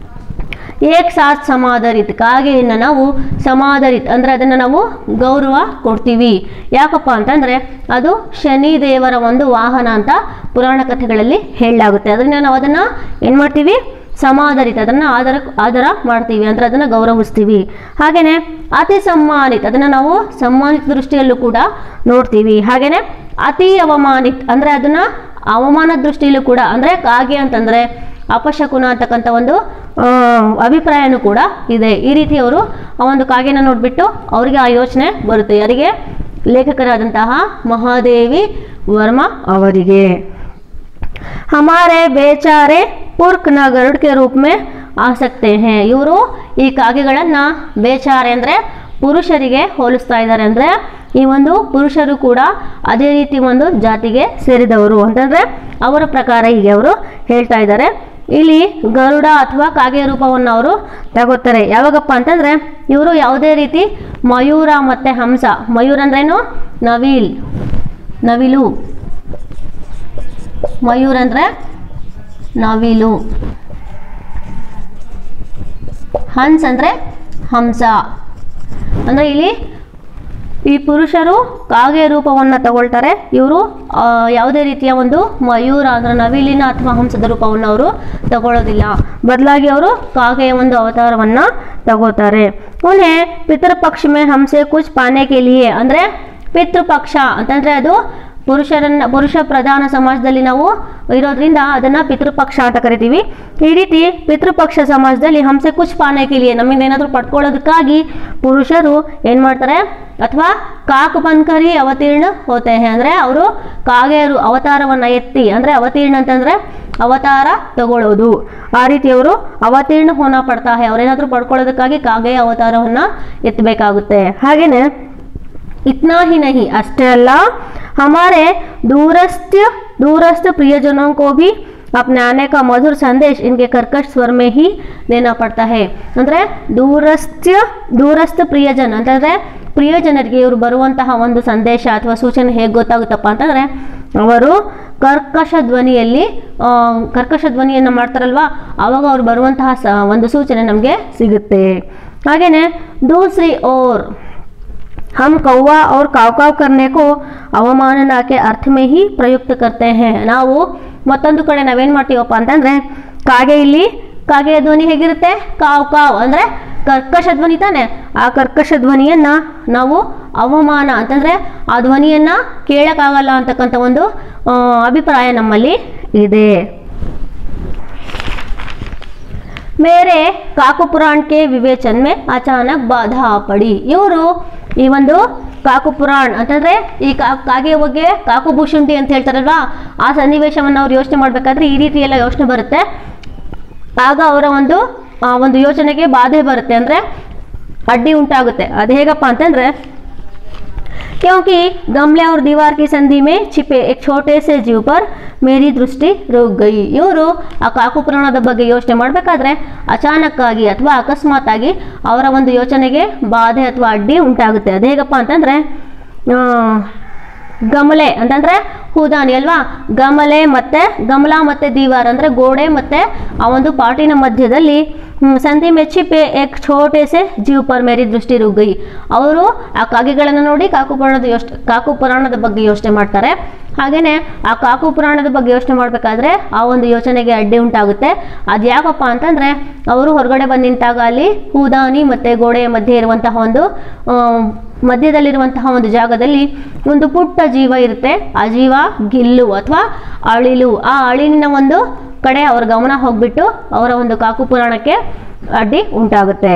ಏಕ್ ಸಾಥ್ ಸಮಾದರಿತ್, ಕಾಗೆಯನ್ನು ನಾವು ಸಮಾದರಿತ್ ಅಂದ್ರೆ ಅದನ್ನು ನಾವು ಗೌರವ ಕೊಡ್ತೀವಿ. ಯಾಕಪ್ಪ ಅಂತಂದ್ರೆ ಅದು ಶನಿ ದೇವರ ಒಂದು ವಾಹನ ಅಂತ ಪುರಾಣ ಕಥೆಗಳಲ್ಲಿ ಹೇಳಲಾಗುತ್ತೆ. ಅದರಿಂದ ನಾವು ಅದನ್ನ ಏನ್ ಮಾಡ್ತೀವಿ? ಸಮಾದರಿತ್, ಅದನ್ನ ಆದರ ಆದರ ಮಾಡ್ತೀವಿ ಅಂದ್ರೆ ಅದನ್ನ ಗೌರವಿಸ್ತೀವಿ. ಹಾಗೇನೆ ಅತಿ ಸಮ್ಮಾನಿತ್, ಅದನ್ನ ನಾವು ಸಮ್ಮಾನಿತ ದೃಷ್ಟಿಯಲ್ಲೂ ಕೂಡ ನೋಡ್ತೀವಿ. ಹಾಗೇನೆ ಅತಿ ಅವಮಾನಿತ್ ಅಂದ್ರೆ ಅದನ್ನ ಅವಮಾನ ದೃಷ್ಟಿಯಲ್ಲೂ ಕೂಡ, ಅಂದ್ರೆ ಕಾಗೆ ಅಂತಂದ್ರೆ ಅಪಶಕುನ ಅಂತಕ್ಕಂಥ ಒಂದು ಅಭಿಪ್ರಾಯನೂ ಕೂಡ ಇದೆ. ಈ ರೀತಿ ಅವರು ಆ ಒಂದು ಕಾಗೆನ ನೋಡ್ಬಿಟ್ಟು ಅವರಿಗೆ ಆ ಯೋಚನೆ ಬರುತ್ತೆ. ಯಾರಿಗೆ? ಲೇಖಕರಾದಂತಹ ಮಹಾದೇವಿ ವರ್ಮಾ ಅವರಿಗೆ. ಹಮಾರೆ ಬೇಚಾರೆ ಪುರ್ಕ್ ನ ಗರುಡ್ ಕೆ ರೂಪ ಮೇ ಆ ಸಕ್ತೆ ಹೇ, ಇವರು ಈ ಕಾಗೆಗಳನ್ನ ಬೇಚಾರೆ ಅಂದ್ರೆ ಪುರುಷರಿಗೆ ಹೋಲಿಸ್ತಾ ಇದ್ದಾರೆ. ಅಂದ್ರೆ ಈ ಒಂದು ಪುರುಷರು ಕೂಡ ಅದೇ ರೀತಿ ಒಂದು ಜಾತಿಗೆ ಸೇರಿದವರು ಅಂತಂದ್ರೆ ಅವರ ಪ್ರಕಾರ ಹೀಗೆ ಅವರು ಹೇಳ್ತಾ ಇದ್ದಾರೆ. ಇಲ್ಲಿ ಗರುಡ ಅಥವಾ ಕಾಗೆಯ ರೂಪವನ್ನು ಅವರು ತಗೋತಾರೆ. ಯಾವಾಗಪ್ಪ ಅಂತಂದ್ರೆ ಇವರು ಯಾವುದೇ ರೀತಿ ಮಯೂರ ಮತ್ತೆ ಹಂಸ, ಮಯೂರ ಅಂದ್ರೇನು? ನವಿಲ್, ನವಿಲು. ಮಯೂರ ಅಂದ್ರೆ ನವಿಲು, ಹಂಸ ಅಂದ್ರೆ ಹಂಸ. ಅಂದ್ರೆ ಇಲ್ಲಿ ಈ ಪುರುಷರು ಕಾಗೆಯ ರೂಪವನ್ನು ತಗೊಳ್ತಾರೆ, ಇವರು ಯಾವುದೇ ರೀತಿಯ ಒಂದು ಮಯೂರ ಅಂದ್ರೆ ನವಿಲಿನ ಅಥವಾ ಹಂಸದ ರೂಪವನ್ನು ಅವರು ತಗೊಳ್ಳೋದಿಲ್ಲ, ಬದಲಾಗಿ ಅವರು ಕಾಗೆಯ ಒಂದು ಅವತಾರವನ್ನ ತಗೋತಾರೆ. ಉನ್ಹೇ ಪಿತೃಪಕ್ಷ ಮೇ ಹಂಸೆ ಕುಚ್ ಪಾನೆ ಕೆ ಲಿಯೆ ಅಂದ್ರೆ ಪಿತೃಪಕ್ಷ ಅಂತಂದ್ರೆ ಅದು ಪುರುಷರನ್ನ ಪುರುಷ ಪ್ರಧಾನ ಸಮಾಜದಲ್ಲಿ ನಾವು ಇರೋದ್ರಿಂದ ಅದನ್ನ ಪಿತೃಪಕ್ಷ ಅಂತ ಕರಿತೀವಿ. ಈ ರೀತಿ ಪಿತೃಪಕ್ಷ ಸಮಾಜದಲ್ಲಿ ಹಂಸೆ ಕುಚ್ ಪಾನೆ ಕೆ ಲಿಯೆ ನಮ್ಮಿಂದ ಏನಾದರೂ ಪಡ್ಕೊಳ್ಳೋದಕ್ಕಾಗಿ ಪುರುಷರು ಏನ್ ಮಾಡ್ತಾರೆ ಅಥವಾ ಕಾಕು ಬನ್ಕರಿ ಅವತೀರ್ಣ ಹೋತೆ ಹೇ ಅಂದ್ರೆ ಅವರು ಕಾಗೆಯರು ಅವತಾರವನ್ನ ಎತ್ತಿ ಅಂದ್ರೆ ಅವತೀರ್ಣ ಅಂತಂದ್ರೆ ಅವತಾರ ತಗೊಳ್ಳೋದು, ಆ ರೀತಿ ಅವರು ಅವತೀರ್ಣ ಹೋನ ಪಡ್ತಾ ಹೇ, ಅವ್ರೇನಾದ್ರೂ ಪಡ್ಕೊಳ್ಳೋದಕ್ಕಾಗಿ ಕಾಗೆಯ ಅವತಾರವನ್ನ ಎತ್ತಬೇಕಾಗುತ್ತೆ. ಹಾಗೇನೆ इतना ही नहीं, अष्टे अल्ला हमारे दूरस्थ दूरस्थ प्रियजनों को भी अपने आने का मधुर संदेश इनके कर्कश स्वर में ही देना पड़ता है. ಅಂದ್ರೆ ದೂರಸ್ಥ ದೂರಸ್ಥ ಪ್ರಿಯಜನ ಅಂತಂದ್ರೆ ಪ್ರಿಯಜನರಿಗೆ ಇವರು ಬರುವಂತಹ ಒಂದು ಸಂದೇಶ ಅಥವಾ ಸೂಚನೆ ಹೇಗೆ ಗೊತ್ತಾಗುತ್ತಪ್ಪ ಅಂತಂದ್ರೆ ಅವರು ಕರ್ಕಶ ಧ್ವನಿಯಲ್ಲಿ ಕರ್ಕಶ ಧ್ವನಿಯನ್ನು ಮಾಡ್ತಾರಲ್ವಾ, ಆವಾಗ ಅವ್ರು ಬರುವಂತಹ ಒಂದು ಸೂಚನೆ ನಮಗೆ ಸಿಗುತ್ತೆ. ಹಾಗೇನೆ दूसरी ओर हम कौवा और काव काव करने को ಅವಮಾನನಾ के अर्थ में ही प्रयुक्त करते हैं. ನಾವು ಮತ್ತೊಂದು ಕಡೆ ನಾವೇನ್ ಮಾಡ್ತೀವಪ್ಪ ಅಂತಂದ್ರೆ ಕಾಗೆ ಇಲ್ಲಿ ಕಾಗೆಯ ಧ್ವನಿ ಹೇಗಿರುತ್ತೆ? ಕಾವ್ ಕಾವ್ ಅಂದ್ರೆ ಕರ್ಕಶ ಧ್ವನಿ ತಾನೆ, ಆ ಕರ್ಕಶ ಧ್ವನಿಯನ್ನ ನಾವು ಅವಮಾನ ಅಂತಂದ್ರೆ ಆ ಧ್ವನಿಯನ್ನ ಕೇಳಕ್ಕಾಗಲ್ಲ ಅಂತಕ್ಕಂಥ ಒಂದು ಆ, ಅಭಿಪ್ರಾಯ ನಮ್ಮಲ್ಲಿ ಇದೆ. ಮೇರೆ ಕಾಕು ಪುರಾಣ ಕೆ ವಿವೇಚನ ಮೇ ಅಚಾನಕ್ ಬಾಧಾ ಪಡಿ. ಇವರು ಈ ಒಂದು ಕಾಕು ಪುರಾಣ ಅಂತಂದ್ರೆ ಈ ಕಾಗೆ ಬಗ್ಗೆ ಕಾಕು ಭೂಷುಂಡಿ ಅಂತ ಹೇಳ್ತಾರಲ್ವಾ, ಆ ಸನ್ನಿವೇಶವನ್ನು ಅವ್ರು ಯೋಚನೆ ಮಾಡ್ಬೇಕಾದ್ರೆ ಈ ರೀತಿ ಎಲ್ಲ ಯೋಚನೆ ಬರುತ್ತೆ. ಆಗ ಅವರ ಒಂದು ಆ ಒಂದು ಯೋಚನೆಗೆ ಬಾಧೆ ಬರುತ್ತೆ, ಅಂದ್ರೆ ಅಡ್ಡಿ ಉಂಟಾಗುತ್ತೆ. ಅದು ಹೇಗಪ್ಪ ಅಂತಂದ್ರೆ, क्योंकि गमले और दीवार की संधि में छिपे एक छोटे से जीव पर मेरी दृष्टि रुक गई. ಇವರು ಆ ಕಾಕು ಪುರಾಣದ ಬಗ್ಗೆ ಯೋಚನೆ ಮಾಡಬೇಕಾದ್ರೆ ಅಚಾನಕ್ ಆಗಿ ಅಥವಾ ಅಕಸ್ಮಾತ್ ಆಗಿ ಅವರ ಒಂದು ಯೋಚನೆಗೆ ಬಾಧೆ ಅಥವಾ ಅಡ್ಡಿ ಉಂಟಾಗುತ್ತೆ. ಅದು ಹೇಗಪ್ಪ ಅಂತಂದ್ರೆ, ಗಮಲೆ ಅಂತಂದ್ರೆ ಹೂದಾನಿ ಅಲ್ವಾ, ಗಮಲೆ ಮತ್ತೆ ಗಮಲ ಮತ್ತೆ ದೀವಾರ್ ಅಂದ್ರೆ ಗೋಡೆ ಮತ್ತೆ ಆ ಒಂದು ಪಾಟಿನ ಮಧ್ಯದಲ್ಲಿ ಸಂಧಿ ಮೆಚ್ಚಿಪೆ ಏಕ್ ಛೋಟೆ ಸೆ ಜೀವ್ ಪರ್ ಮೇರಿ ದೃಷ್ಟಿ ರುಕ್ ಗಯಿ. ಅವರು ಆ ಕಾಗೆಗಳನ್ನು ನೋಡಿ ಕಾಕು ಪುರಾಣದ ಯೋಚನೆ ಕಾಕು ಪುರಾಣದ ಬಗ್ಗೆ ಯೋಚನೆ ಮಾಡ್ತಾರೆ. ಹಾಗೇನೆ ಆ ಕಾಕು ಪುರಾಣದ ಬಗ್ಗೆ ಯೋಚನೆ ಮಾಡಬೇಕಾದ್ರೆ ಆ ಒಂದು ಯೋಚನೆಗೆ ಅಡ್ಡಿ ಉಂಟಾಗುತ್ತೆ. ಅದು ಯಾಕಪ್ಪ ಅಂತಂದ್ರೆ, ಅವರು ಹೊರಗಡೆ ಬಂದು ನಿಂತಾಗ ಅಲ್ಲಿ ಹೂದಾನಿ ಮತ್ತೆ ಗೋಡೆಯ ಮಧ್ಯೆ ಇರುವಂತಹ ಒಂದು ಮಧ್ಯದಲ್ಲಿರುವಂತಹ ಒಂದು ಜಾಗದಲ್ಲಿ ಒಂದು ಪುಟ್ಟ ಜೀವ ಇರುತ್ತೆ. ಆ ಜೀವ ಗಿಲ್ಲು ಅಥವಾ ಅಳಿಲು, ಆ ಅಳಿಲಿನ ಒಂದು ಕಡೆ ಅವರ ಗಮನ ಹೋಗ್ಬಿಟ್ಟು ಅವರ ಒಂದು ಕಾಕು ಪುರಾಣಕ್ಕೆ ಅಡ್ಡಿ ಉಂಟಾಗುತ್ತೆ.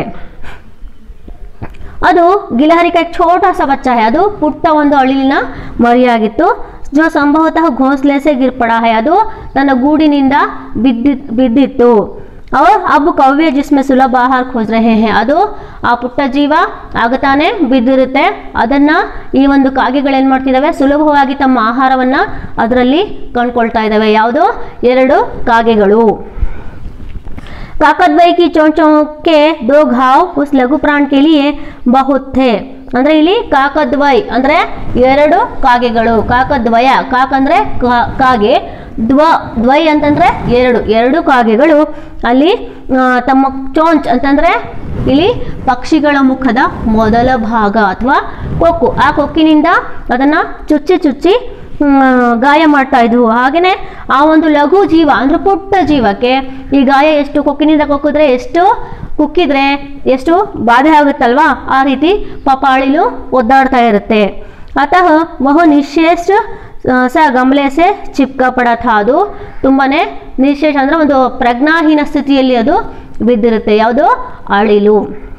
ಅದು ಗಿಲಹರಿ ಕಾ ಛೋಟಾ ಸಾ ಬಚ್ಚಾ ಹೈ, ಅದು ಪುಟ್ಟ ಒಂದು ಅಳಿಲಿನ ಮರಿಯಾಗಿತ್ತು. ಜೋ ಸಂಭವತಃ ಘೋಂಸ್ಲೆ ಸೆ ಗಿರ್ ಪಡಾ ಹೈ, ಅದು ತನ್ನ ಗೂಡಿನಿಂದ ಬಿದ್ದಿ ಬಿದ್ದಿತ್ತು. और अब कव्य जिसमें सुलभ आहार खोज रहे हैं, ಅದು ಆ ಪುಟ್ಟ ಜೀವ ಆಗ ತಾನೇ ಬಿದ್ದಿರುತ್ತೆ. ಅದನ್ನ ಈ ಒಂದು ಕಾಗೆಗಳು ಏನ್ ಮಾಡ್ತಿದಾವೆ, ಸುಲಭವಾಗಿ ತಮ್ಮ ಆಹಾರವನ್ನ ಅದರಲ್ಲಿ ಕಂಡುಕೊಳ್ತಾ ಇದ್ದಾವೆ. ಯಾವುದು? ಎರಡು ಕಾಗೆಗಳು. काकद्वय की चोंचों के दो घाव उस लघु प्राण के लिए बहुत थे. ಅಂದ್ರೆ ಇಲ್ಲಿ ಕಾಕದ್ವಯ್ ಅಂದ್ರೆ ಎರಡು ಕಾಗೆಗಳು. ಕಾಕದ್ವಯ, ಕಾಕ್ ಅಂದ್ರೆ ಕಾಗೆ, ದ್ವ ದ್ವೈ ಅಂತಂದ್ರೆ ಎರಡು ಎರಡು ಕಾಗೆಗಳು ಅಲ್ಲಿ ತಮ್ಮ ಚೋಂಚ್ ಅಂತಂದ್ರೆ ಇಲ್ಲಿ ಪಕ್ಷಿಗಳ ಮುಖದ ಮೊದಲ ಭಾಗ ಅಥವಾ ಕೊಕ್ಕು, ಆ ಕೊಕ್ಕಿನಿಂದ ಅದನ್ನ ಚುಚ್ಚಿ ಚುಚ್ಚಿ ಗಾಯ ಮಾಡ್ತಾ ಇದ್ವು. ಹಾಗೇನೆ ಆ ಒಂದು ಲಘು ಜೀವ ಅಂದ್ರೆ ಪುಟ್ಟ ಜೀವಕ್ಕೆ ಈ ಗಾಯ ಎಷ್ಟು ಕೊಕ್ಕಿನಿಂದ ಕೊಕ್ಕಿದ್ರೆ ಎಷ್ಟು ಕುಕ್ಕಿದ್ರೆ ಎಷ್ಟು ಬಾಧೆ ಆಗುತ್ತಲ್ವಾ, ಆ ರೀತಿ ಪಾಪಾಳಿಲು ಒದ್ದಾಡ್ತಾ ಇರುತ್ತೆ. ಅತಃ ಬಹು ನಿಶೇಷ ಸ ಗಮಲೆ ಸೆ ಚಿಪ್ಕ ಪಡಾ ಥಾ, ಅದು ತುಂಬಾನೇ ನಿಶೇಷ ಅಂದ್ರೆ ಒಂದು ಪ್ರಜ್ಞಾಹೀನ ಸ್ಥಿತಿಯಲ್ಲಿ ಅದು ಬಿದ್ದಿರುತ್ತೆ. ಯಾವುದು? ಅಳಿಲು.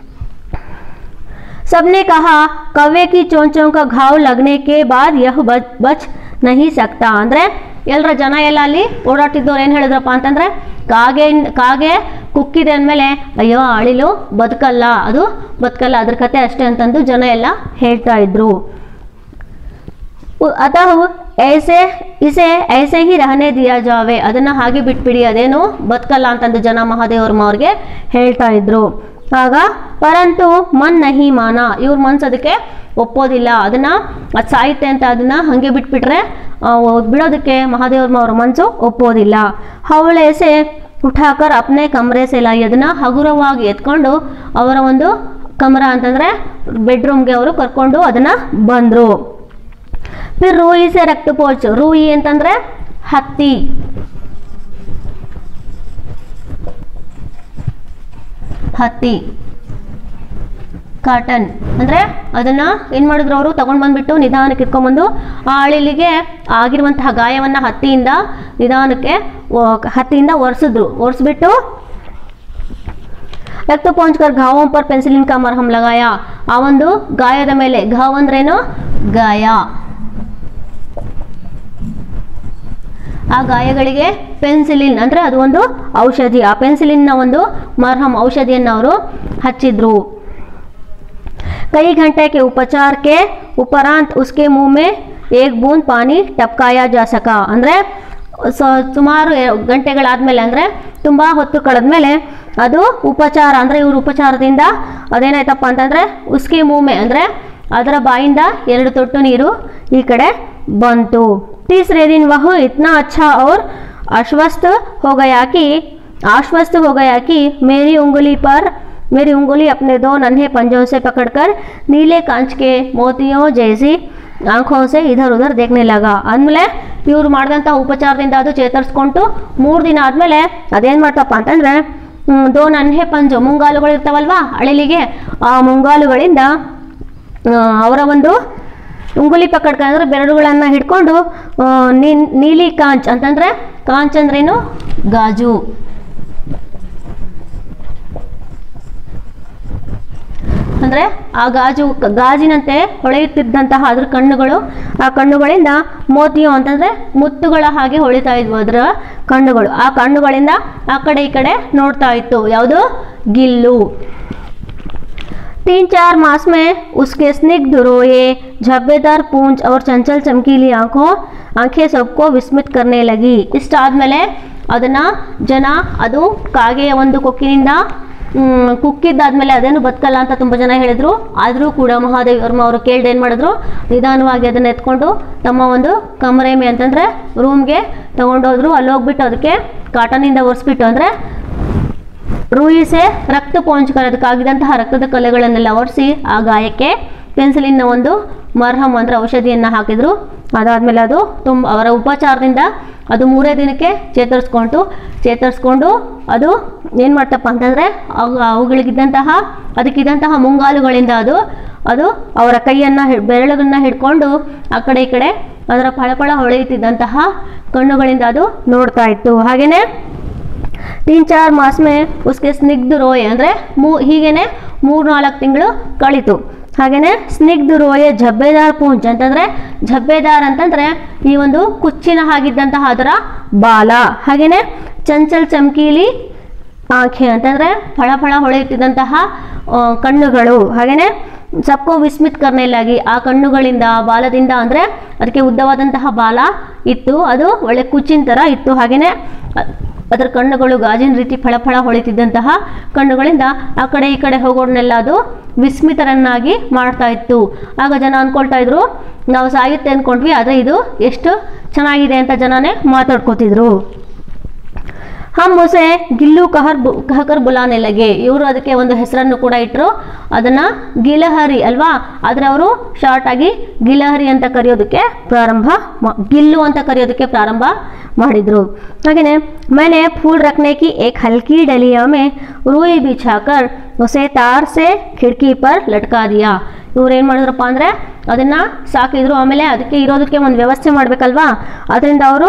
सबने कहा कव्वे की चोंचों का घाव लगने के बाद यह बच बच नहीं सकता. ಅಂದ್ರೆ ಎಲ್ಲರ ಜನ ಎಲ್ಲ ಅಲ್ಲಿ ಓಡಾಡ್ತಿದ್ದವ್ರು ಏನು ಹೇಳಿದ್ರಪ್ಪ ಅಂತಂದ್ರೆ, ಕಾಗೆ ಕಾಗೆ ಕುಕ್ಕಿದೆ ಅಂದಮೇಲೆ ಅಯ್ಯೋ ಅಳಿಲು ಬದುಕಲ್ಲ, ಅದು ಬದುಕಲ್ಲ, ಅದ್ರ ಕತೆ ಅಷ್ಟೇ ಅಂತಂದು ಜನ ಎಲ್ಲ ಹೇಳ್ತಾ ಇದ್ರು. अतः ऐसे इसे ऐसे ही रहने दिया जावे, ಅದನ್ನ ಹಾಗೆ ಬಿಟ್ಬಿಡಿ, ಅದೇನು ಬದುಕಲ್ಲ ಅಂತಂದು ಜನ ಮಹಾದೇವ್ ವರ್ಮ ಅವ್ರಿಗೆ ಹೇಳ್ತಾ ಇದ್ರು. ಆಗ ಪರಂತು ಮನ್ ನಹಿ ಮಾನ, ಇವ್ರ ಮನ್ಸು ಅದಕ್ಕೆ ಒಪ್ಪೋದಿಲ್ಲ. ಅದನ್ನ ಅದು ಸಾಯುತ್ತೆ ಅಂತ ಅದನ್ನ ಹಂಗೆ ಬಿಟ್ಬಿಟ್ರೆ ಬಿಡೋದಕ್ಕೆ ಮಹಾದೇವ್ ವರ್ಮ ಅವ್ರ ಮನ್ಸು ಒಪ್ಪೋದಿಲ್ಲ. ಹವಳೆಸೆ ಉಠಾಕರ್ ಅಪ್ನೆ ಕಮರೆ ಸೆ ಲಾಯಿ, ಅದನ್ನ ಹಗುರವಾಗಿ ಎತ್ಕೊಂಡು ಅವರ ಒಂದು ಕಮರ ಅಂತಂದ್ರೆ ಬೆಡ್ರೂಮ್ಗೆ ಅವರು ಕರ್ಕೊಂಡು ಅದನ್ನ ಬಂದ್ರು. ಫಿರ್ ರೂಯಿ ಸೆ ರಕ್ತ ಪೋಚ್, ರೂಯಿ ಅಂತಂದ್ರೆ ಹತ್ತಿ, ಹತ್ತಿ ಕಾಟನ್ ಅಂದ್ರೆ ಅದನ್ನ ಏನ್ ಮಾಡಿದ್ರು ಅವರು, ತಗೊಂಡ್ ಬಂದ್ಬಿಟ್ಟು ನಿಧಾನಕ್ಕೆ ಇಟ್ಕೊಂಡ್ಬಂದು ಆ ಅಳಿಲಿಗೆ ಆಗಿರುವಂತಹ ಗಾಯವನ್ನ ಹತ್ತಿಯಿಂದ ನಿಧಾನಕ್ಕೆ ಹತ್ತಿಯಿಂದ ಒರೆಸಿದ್ರು. ಒರೆಸ್ಬಿಟ್ಟು ರಕ್ತ ಪೋಂಚ್ಕರ್ ಘಾವೋಂ ಪರ್ ಪೆನ್ಸಿಲಿನ್ ಕಾ ಮರ್ಹಮ್ ಲಗಾಯ, ಆ ಒಂದು ಗಾಯದ ಮೇಲೆ, ಘಾವ್ ಅಂದ್ರೇನು ಗಾಯ, ಆ ಗಾಯಗಳಿಗೆ ಪೆನ್ಸಿಲಿನ್ ಅಂದ್ರೆ ಅದು ಒಂದು ಔಷಧಿ, ಆ ಪೆನ್ಸಿಲಿನ್ ನ ಒಂದು ಮರ್ಹಮ್ ಔಷಧಿಯನ್ನು ಅವರು ಹಚ್ಚಿದ್ರು. कई घंटे के उपचार के उपरांत उसके मुंह में एक बूंद पानी टपकाया जा सका. ಅಂದ್ರೆ ಸುಮಾರು ಗಂಟೆಗಳಾದ್ಮೇಲೆ ಅಂದ್ರೆ ತುಂಬಾ ಹೊತ್ತು ಕಳೆದ್ಮೇಲೆ ಅದು ಉಪಚಾರ ಅಂದ್ರೆ ಇವ್ರ ಉಪಚಾರದಿಂದ ಅದೇನಾಯ್ತಪ್ಪ ಅಂತಂದ್ರೆ ಉಸ್ಕೆ ಮೂಮೆ ಅಂದ್ರೆ ಅದರ ಬಾಯಿಂದ ಎರಡು ತೊಟ್ಟು ನೀರು ಈ ಕಡೆ ಬಂತು. तीसरे दिन वह इतना अच्छा और आश्वस्त हो गया कि आश्वस्त हो गया कि मेरी उंगली पर मेरी उंगली अपने दो नन्हे पंजों से पकड़कर नीले कांच के मोतियों जैसी आंखों से इधर उधर देखने लगा. ಅಂದಮೇಲೆ ಇವ್ರು ಮಾಡಿದಂಥ ಉಪಚಾರದಿಂದ ಅದು ಚೇತರಿಸ್ಕೊಂಡು ಮೂರು ದಿನ ಆದಮೇಲೆ ಅದೇನು ಮಾಡ್ತಪ್ಪ ಅಂತಂದರೆ ದೋ ನನ್ಹೆ ಪಂಜು ಮುಂಗಾಲುಗಳು ಇರ್ತಾವಲ್ವಾ ಅಳಿಲಿಗೆ, ಆ ಮುಂಗಾಲುಗಳಿಂದ ಅವರ ಒಂದು ಉಂಗುಲಿ ಪಕ್ಕಡ್ಕ ಅಂದ್ರೆ ಬೆರಳುಗಳನ್ನು ಹಿಡ್ಕೊಂಡು ನೀಲಿ ಕಾಂಚ್ ಅಂತಂದ್ರೆ ಕಾಂಚ್ ಅಂದ್ರೇನು ಗಾಜು, ಅಂದ್ರೆ ಆ ಗಾಜು ಗಾಜಿನಂತೆ ಹೊಳೆಯುತ್ತಿದ್ದಂತಹ ಅದ್ರ ಕಣ್ಣುಗಳು, ಆ ಕಣ್ಣುಗಳಿಂದ ಮೋತಿಯೋ ಅಂತಂದ್ರೆ ಮುತ್ತುಗಳ ಹಾಗೆ ಹೊಳಿತಾ ಇದ್ವು ಅದರ ಕಣ್ಣುಗಳು. ಆ ಕಣ್ಣುಗಳಿಂದ ಆ ಕಡೆ ಈ ಕಡೆ ನೋಡ್ತಾ ಇತ್ತು. ಯಾವುದು? ಗಿಲ್ಲು. तीन चार मास में उसके स्निग्ध रोए, झब्बेदार पूंछ और चंचल चमकीली आंखों आंखें सबको विस्मित करने लगी. ಇಷ್ಟಾದ್ಮೇಲೆ ಅದನ್ನ ಜನ ಅದು ಕಾಗೆಯ ಒಂದು ಕೊಕ್ಕಿನಿಂದ ಕುಕ್ಕಿದ್ದಾದ್ಮೇಲೆ ಅದೇನು ಬದುಕಲ್ಲ ಅಂತ ತುಂಬ ಜನ ಹೇಳಿದ್ರು. ಆದರೂ ಕೂಡ ಮಹಾದೇವಿ ವರ್ಮ ಅವರು ಕೇಳ್ದೆ ಏನು ಮಾಡಿದ್ರು, ನಿಧಾನವಾಗಿ ಅದನ್ನು ಎತ್ಕೊಂಡು ತಮ್ಮ ಒಂದು ಕಮರೇಮೆ ಅಂತಂದರೆ ರೂಮ್ಗೆ ತಗೊಂಡೋದ್ರು. ಅಲ್ಲಿ ಹೋಗ್ಬಿಟ್ಟು ಅದಕ್ಕೆ ಕಾಟನಿಂದ ಒರೆಸ್ಬಿಟ್ಟು ಅಂದರೆ ರೂಯಿಸೆ ರಕ್ತ ಪೋಂಚ್ಕರ್ ಅದಕ್ಕಾಗಿದ್ದಂತಹ ರಕ್ತದ ಕಲೆಗಳನ್ನೆಲ್ಲ ಒರೆಸಿ ಆ ಗಾಯಕ್ಕೆ ಪೆನ್ಸಿಲಿನ ಒಂದು ಮರ್ಹಮ್ ಅಂದರೆ ಔಷಧಿಯನ್ನು ಹಾಕಿದರು. ಅದಾದಮೇಲೆ ಅದು ತುಂಬ ಅವರ ಉಪಚಾರದಿಂದ ಅದು ಮೂರೇ ದಿನಕ್ಕೆ ಚೇತರಿಸ್ಕೊಂಡು ಚೇತರಿಸ್ಕೊಂಡು ಅದು ಏನು ಮಾಡ್ತಪ್ಪ ಅಂತಂದರೆ ಅವುಗಳಿಗಿದ್ದಂತಹ ಅದಕ್ಕಿದ್ದಂತಹ ಮುಂಗಾಲುಗಳಿಂದ ಅದು ಅದು ಅವರ ಕೈಯನ್ನು ಬೆರಳುಗಳನ್ನ ಹಿಡ್ಕೊಂಡು ಆ ಕಡೆ ಈ ಕಡೆ ಅದರ ಫಳಫಳ ಹೊಳೆಯುತ್ತಿದ್ದಂತಹ ಕಣ್ಣುಗಳಿಂದ ಅದು ನೋಡ್ತಾ ಇತ್ತು. ಹಾಗೆಯೇ ತೀನ್ ಚಾರ್ ಮಾಸ್ ಮೇ ಉಸ್ಕೆ ಸ್ನಿಗ್ಧ ರೋಯೆ ಅಂದರೆ ಮೂ ಹೀಗೇನೆ ಮೂರು ನಾಲ್ಕು ತಿಂಗಳು ಕಳೀತು. ಹಾಗೆಯೇ ಸ್ನಿಗ್ಧ ರೋಯೆ ಝಬ್ಬೇದಾರ್ ಪೂಂಚ್ ಅಂತಂದರೆ ಝಬ್ಬೇದಾರ್ ಅಂತಂದರೆ ಈ ಒಂದು ಕುಚ್ಚಿನ ಹಾಗಿದ್ದಂತಹ ಅದರ ಬಾಲ. ಹಾಗೆಯೇ ಚಂಚಲ್ ಚಮಕೀಲಿ ಆಂಖೆ ಅಂತಂದರೆ ಫಳಫಳ ಹೊಳೆಯುತ್ತಿದ್ದಂತಹ ಕಣ್ಣುಗಳು. ಹಾಗೆಯೇ ಸಬ್ಕೋ ವಿಸ್ಮಿತ್ ಕರ್ನೆಲಾಗಿ ಆ ಕಣ್ಣುಗಳಿಂದ ಬಾಲದಿಂದ ಅಂದರೆ ಅದಕ್ಕೆ ಉದ್ದವಾದಂತಹ ಬಾಲ ಇತ್ತು, ಅದು ಒಳ್ಳೆ ಕುಚ್ಚಿನ ಥರ ಇತ್ತು. ಹಾಗೆಯೇ ಅದರ ಕಣ್ಣುಗಳು ಗಾಜಿನ ರೀತಿ ಫಳಫಳ ಹೊಳಿತಿದ್ದಂತಹ ಕಣ್ಣುಗಳಿಂದ ಆ ಕಡೆ ಈ ಕಡೆ ಹೋಗೋರ್ನೆಲ್ಲ ಅದು ವಿಸ್ಮಿತರನ್ನಾಗಿ ಮಾಡ್ತಾ ಇತ್ತು. ಆಗ ಜನ ಅಂದ್ಕೊಳ್ತಾ ಇದ್ರು ನಾವು ಸಾಯುತ್ತೆ ಅಂದ್ಕೊಂಡ್ವಿ, ಆದರೆ ಇದು ಎಷ್ಟು ಚೆನ್ನಾಗಿದೆ ಅಂತ ಜನನೇ ಮಾತಾಡ್ಕೋತಿದ್ರು. ಹಮ್ ಉಸೆ ಗಿಲ್ಲು ಕಹರ್ ಕಹಕರ್ ಬುಲಾನೆ ಲಗೆ, ಇವರು ಅದಕ್ಕೆ ಒಂದು ಹೆಸರನ್ನು ಕೂಡ ಇಟ್ಟರು, ಅದನ್ನು ಗಿಲಹರಿ ಅಲ್ವಾ, ಆದರೆ ಅವರು ಶಾರ್ಟ್ ಆಗಿ ಗಿಲಹರಿ ಅಂತ ಕರೆಯೋದಕ್ಕೆ ಪ್ರಾರಂಭ ಗಿಲ್ಲು ಅಂತ ಕರೆಯೋದಕ್ಕೆ ಪ್ರಾರಂಭ ಮಾಡಿದ್ರು. ಹಾಗೆಯೇ मैंने फूल रखने की एक हल्की डलिया में रूई बिछाकर उसे तार से खिड़की पर लटका दिया. ಇವ್ರು ಏನು ಮಾಡಿದ್ರಪ್ಪ ಅಂದರೆ ಅದನ್ನು ಸಾಕಿದ್ರು. ಆಮೇಲೆ ಅದಕ್ಕೆ ಇರೋದಕ್ಕೆ ಒಂದು ವ್ಯವಸ್ಥೆ ಮಾಡಬೇಕಲ್ವಾ, ಅದರಿಂದ ಅವರು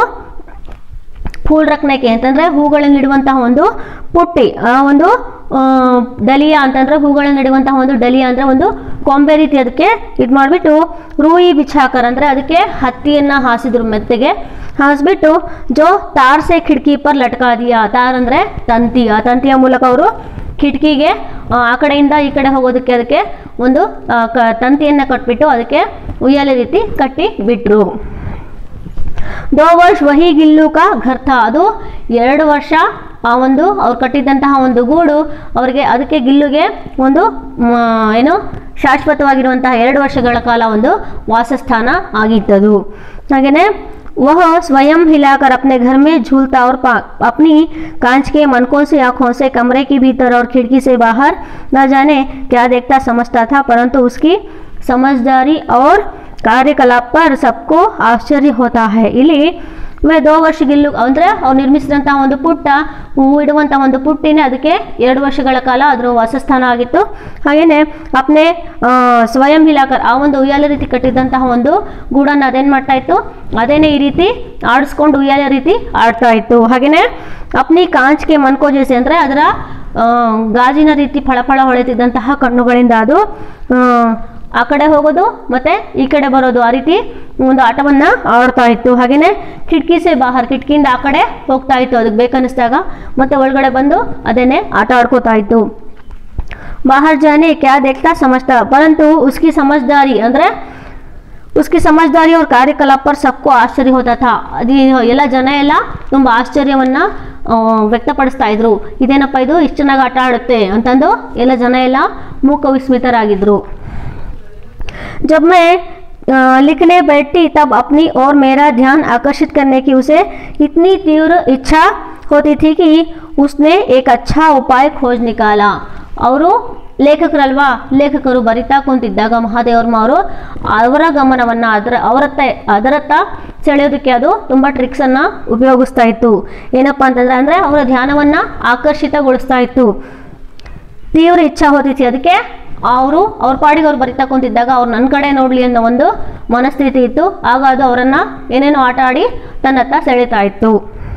ಫೂಲ್ ರಕ್ನೆಕೆ ಅಂತಂದರೆ ಹೂಗಳನ್ನು ಇಡುವಂತಹ ಒಂದು ಪುಟ್ಟಿ, ಆ ಒಂದು ಡಲಿಯಾ ಅಂತಂದರೆ ಹೂಗಳನ್ನು ಇಡುವಂತಹ ಒಂದು ಡಲಿಯಾ ಅಂದರೆ ಒಂದು ಕೊಂಬೆ ರೀತಿ ಅದಕ್ಕೆ ಇದು ಮಾಡಿಬಿಟ್ಟು ರೂಯಿ ಬಿಛಾಕರ್ ಅಂದರೆ ಅದಕ್ಕೆ ಹತ್ತಿಯನ್ನು ಹಾಸಿದ್ರು, ಮೆತ್ತಗೆ ಹಾಸಿಬಿಟ್ಟು ಜೋ ತಾರ್ ಸೆ ಕಿಟಕಿ ಪರ್ ಲಟ್ಕಾ ದಿಯಾ. ತಾರ್ ಅಂದರೆ ತಂತಿ, ಆ ತಂತಿಯ ಮೂಲಕ ಅವರು ಕಿಟಕಿಗೆ ಆ ಕಡೆಯಿಂದ ಈ ಕಡೆ ಹೋಗೋದಕ್ಕೆ ಅದಕ್ಕೆ ಒಂದು ತಂತಿಯನ್ನು ಕಟ್ಬಿಟ್ಟು ಅದಕ್ಕೆ ಉಯ್ಯಾಲೆ ರೀತಿ ಕಟ್ಟಿ ಬಿಟ್ಟರು. ದೋ ವರ್ಷ ವಹಿ ಗಿಲ್ಲು ಕಾ ಘರ್ ಥಾ, ಅದು ಎರಡು ವರ್ಷ ಆ ಒಂದು ಅವ್ರು ಕಟ್ಟಿದ್ದಂತಹ ಒಂದು ಗೂಡು ಅವರಿಗೆ ಅದಕ್ಕೆ ಗಿಲ್ಲುಗೆ ಒಂದು ಏನು ಶಾಶ್ವತವಾಗಿರುವಂತಹ ಎರಡು ವರ್ಷಗಳ ಕಾಲ ಒಂದು ವಾಸಸ್ಥಾನ ಆಗಿತ್ತದು. ಹಾಗೆಯೇ वह स्वयं हिलाकर अपने घर में झूलता और अपनी कांच के मनकों से आंखों से कमरे के भीतर और खिड़की से बाहर न जाने क्या देखता समझता था, परंतु उसकी समझदारी और कार्यकलाप पर सबको आश्चर्य होता है. ಇಲ್ಲಿ ಮೇ ದೋ ವರ್ಷ ಗಿಲ್ಲು ಅಂದರೆ ಅವ್ರು ನಿರ್ಮಿಸಿದಂತಹ ಒಂದು ಪುಟ್ಟ ಹೂವು ಇಡುವಂತಹ ಒಂದು ಪುಟ್ಟಿನೇ ಅದಕ್ಕೆ ಎರಡು ವರ್ಷಗಳ ಕಾಲ ಅದರ ವಾಸಸ್ಥಾನ ಆಗಿತ್ತು. ಹಾಗೆಯೇ ಅಪ್ನೆ ಸ್ವಯಂ ಹಿಲಾಕರ್ ಆ ಒಂದು ಉಯ್ಯಾಲೆ ರೀತಿ ಕಟ್ಟಿದ್ದಂತಹ ಒಂದು ಗೂಡನ್ನು ಅದೇನು ಮಾಡ್ತಾ ಇತ್ತು, ಅದೇನೇ ಈ ರೀತಿ ಆಡಿಸ್ಕೊಂಡು ಉಯ್ಯಾಲೆ ರೀತಿ ಆಡ್ತಾ ಇತ್ತು. ಹಾಗೆಯೇ ಅಪ್ನಿ ಕಾಂಚ್ಗೆ ಮನ್ಕೋ ಜೇಸೆ ಅಂದರೆ ಅದರ ಗಾಜಿನ ರೀತಿ ಫಳಫಳ ಹೊಳೆತಿದ್ದಂತಹ ಕಣ್ಣುಗಳಿಂದ ಅದು ಆ ಕಡೆ ಹೋಗೋದು ಮತ್ತೆ ಈ ಕಡೆ ಬರೋದು ಆ ರೀತಿ ಒಂದು ಆಟವನ್ನು ಆಡ್ತಾ ಇತ್ತು. ಹಾಗೆಯೇ ಕಿಟಕಿ ಸೆ ಬಾಹರ್ ಕಿಟಕಿಯಿಂದ ಆ ಕಡೆ ಹೋಗ್ತಾ ಇತ್ತು ಅದಕ್ಕೆ ಬೇಕನ್ನಿಸ್ದಾಗ, ಮತ್ತೆ ಒಳಗಡೆ ಬಂದು ಅದೇನೆ ಆಟ ಆಡ್ಕೋತಾ ಇತ್ತು. ಬಾಹರ್ ಜಾನೆ ಕ್ಯಾ ದೇಖ್ತಾ ಸಮಜ್ತಾ, ಪರಂತು ಉಸ್ಕಿ ಸಮಜ್ದಾರಿ ಅಂದರೆ ಉಸ್ಕಿ ಸಮಜ್ದಾರಿ ಅವ್ರ ಕಾರ್ಯಕಲಾಪ ಪರ್ ಸಬ್ಕೋ ಆಶ್ಚರ್ಯ ಹೋತಾ ಥಾ. ಅದು ಎಲ್ಲ ಜನ ಎಲ್ಲ ತುಂಬ ಆಶ್ಚರ್ಯವನ್ನು ವ್ಯಕ್ತಪಡಿಸ್ತಾ ಇದ್ರು. ಇದೇನಪ್ಪ ಇದು ಇಷ್ಟು ಚೆನ್ನಾಗಿ ಆಟ ಆಡುತ್ತೆ ಅಂತಂದು ಎಲ್ಲ ಜನ ಎಲ್ಲ ಮೂಕ ವಿಸ್ಮಿತರಾಗಿದ್ರು. जब मैं लिखने बैठती तब अपनी और मेरा ध्यान आकर्षित करने की उसे इतनी तीव्र इच्छा होती थी कि उसने एक अच्छा उपाय खोज निकाला. ಅವರು ಲೇಖಕರಲ್ವಾ, ಲೇಖಕರು ಬರಿತಾ ಕುಂತಿದ್ದಾಗ ಮಹಾದೇವರ್ಮ ಅವರು ಅವರ ಗಮನವನ್ನು ಅದರ ಅವರತ್ತ ಅದರತ್ತ ಸೆಳೆಯೋದಕ್ಕೆ ಅದು ತುಂಬ ಟ್ರಿಕ್ಸನ್ನು ಉಪಯೋಗಿಸ್ತಾ ಇತ್ತು. ಏನಪ್ಪ ಅಂತಂದರೆ ಅಂದರೆ ಅವರ ಧ್ಯಾನವನ್ನು ಆಕರ್ಷಿತಗೊಳಿಸ್ತಾ ಇತ್ತು. ತೀವ್ರ ಇಚ್ಛಾ ಹೋದಿತ್ತು, ಅದಕ್ಕೆ ಅವರು ಅವ್ರ ಪಾಡಿಗೆ ಅವ್ರು ಬರಿತಾ ಕುಂತಿದ್ದಾಗ ಅವ್ರು ನನ್ನ ಕಡೆ ನೋಡಲಿ ಅನ್ನೋ ಒಂದು ಮನಸ್ಥಿತಿ ಇತ್ತು. ಆಗ ಅದು ಅವರನ್ನು ಏನೇನೋ ಆಟ ಆಡಿ ತನ್ನತ್ತ ಸೆಳೀತಾ ಇತ್ತು.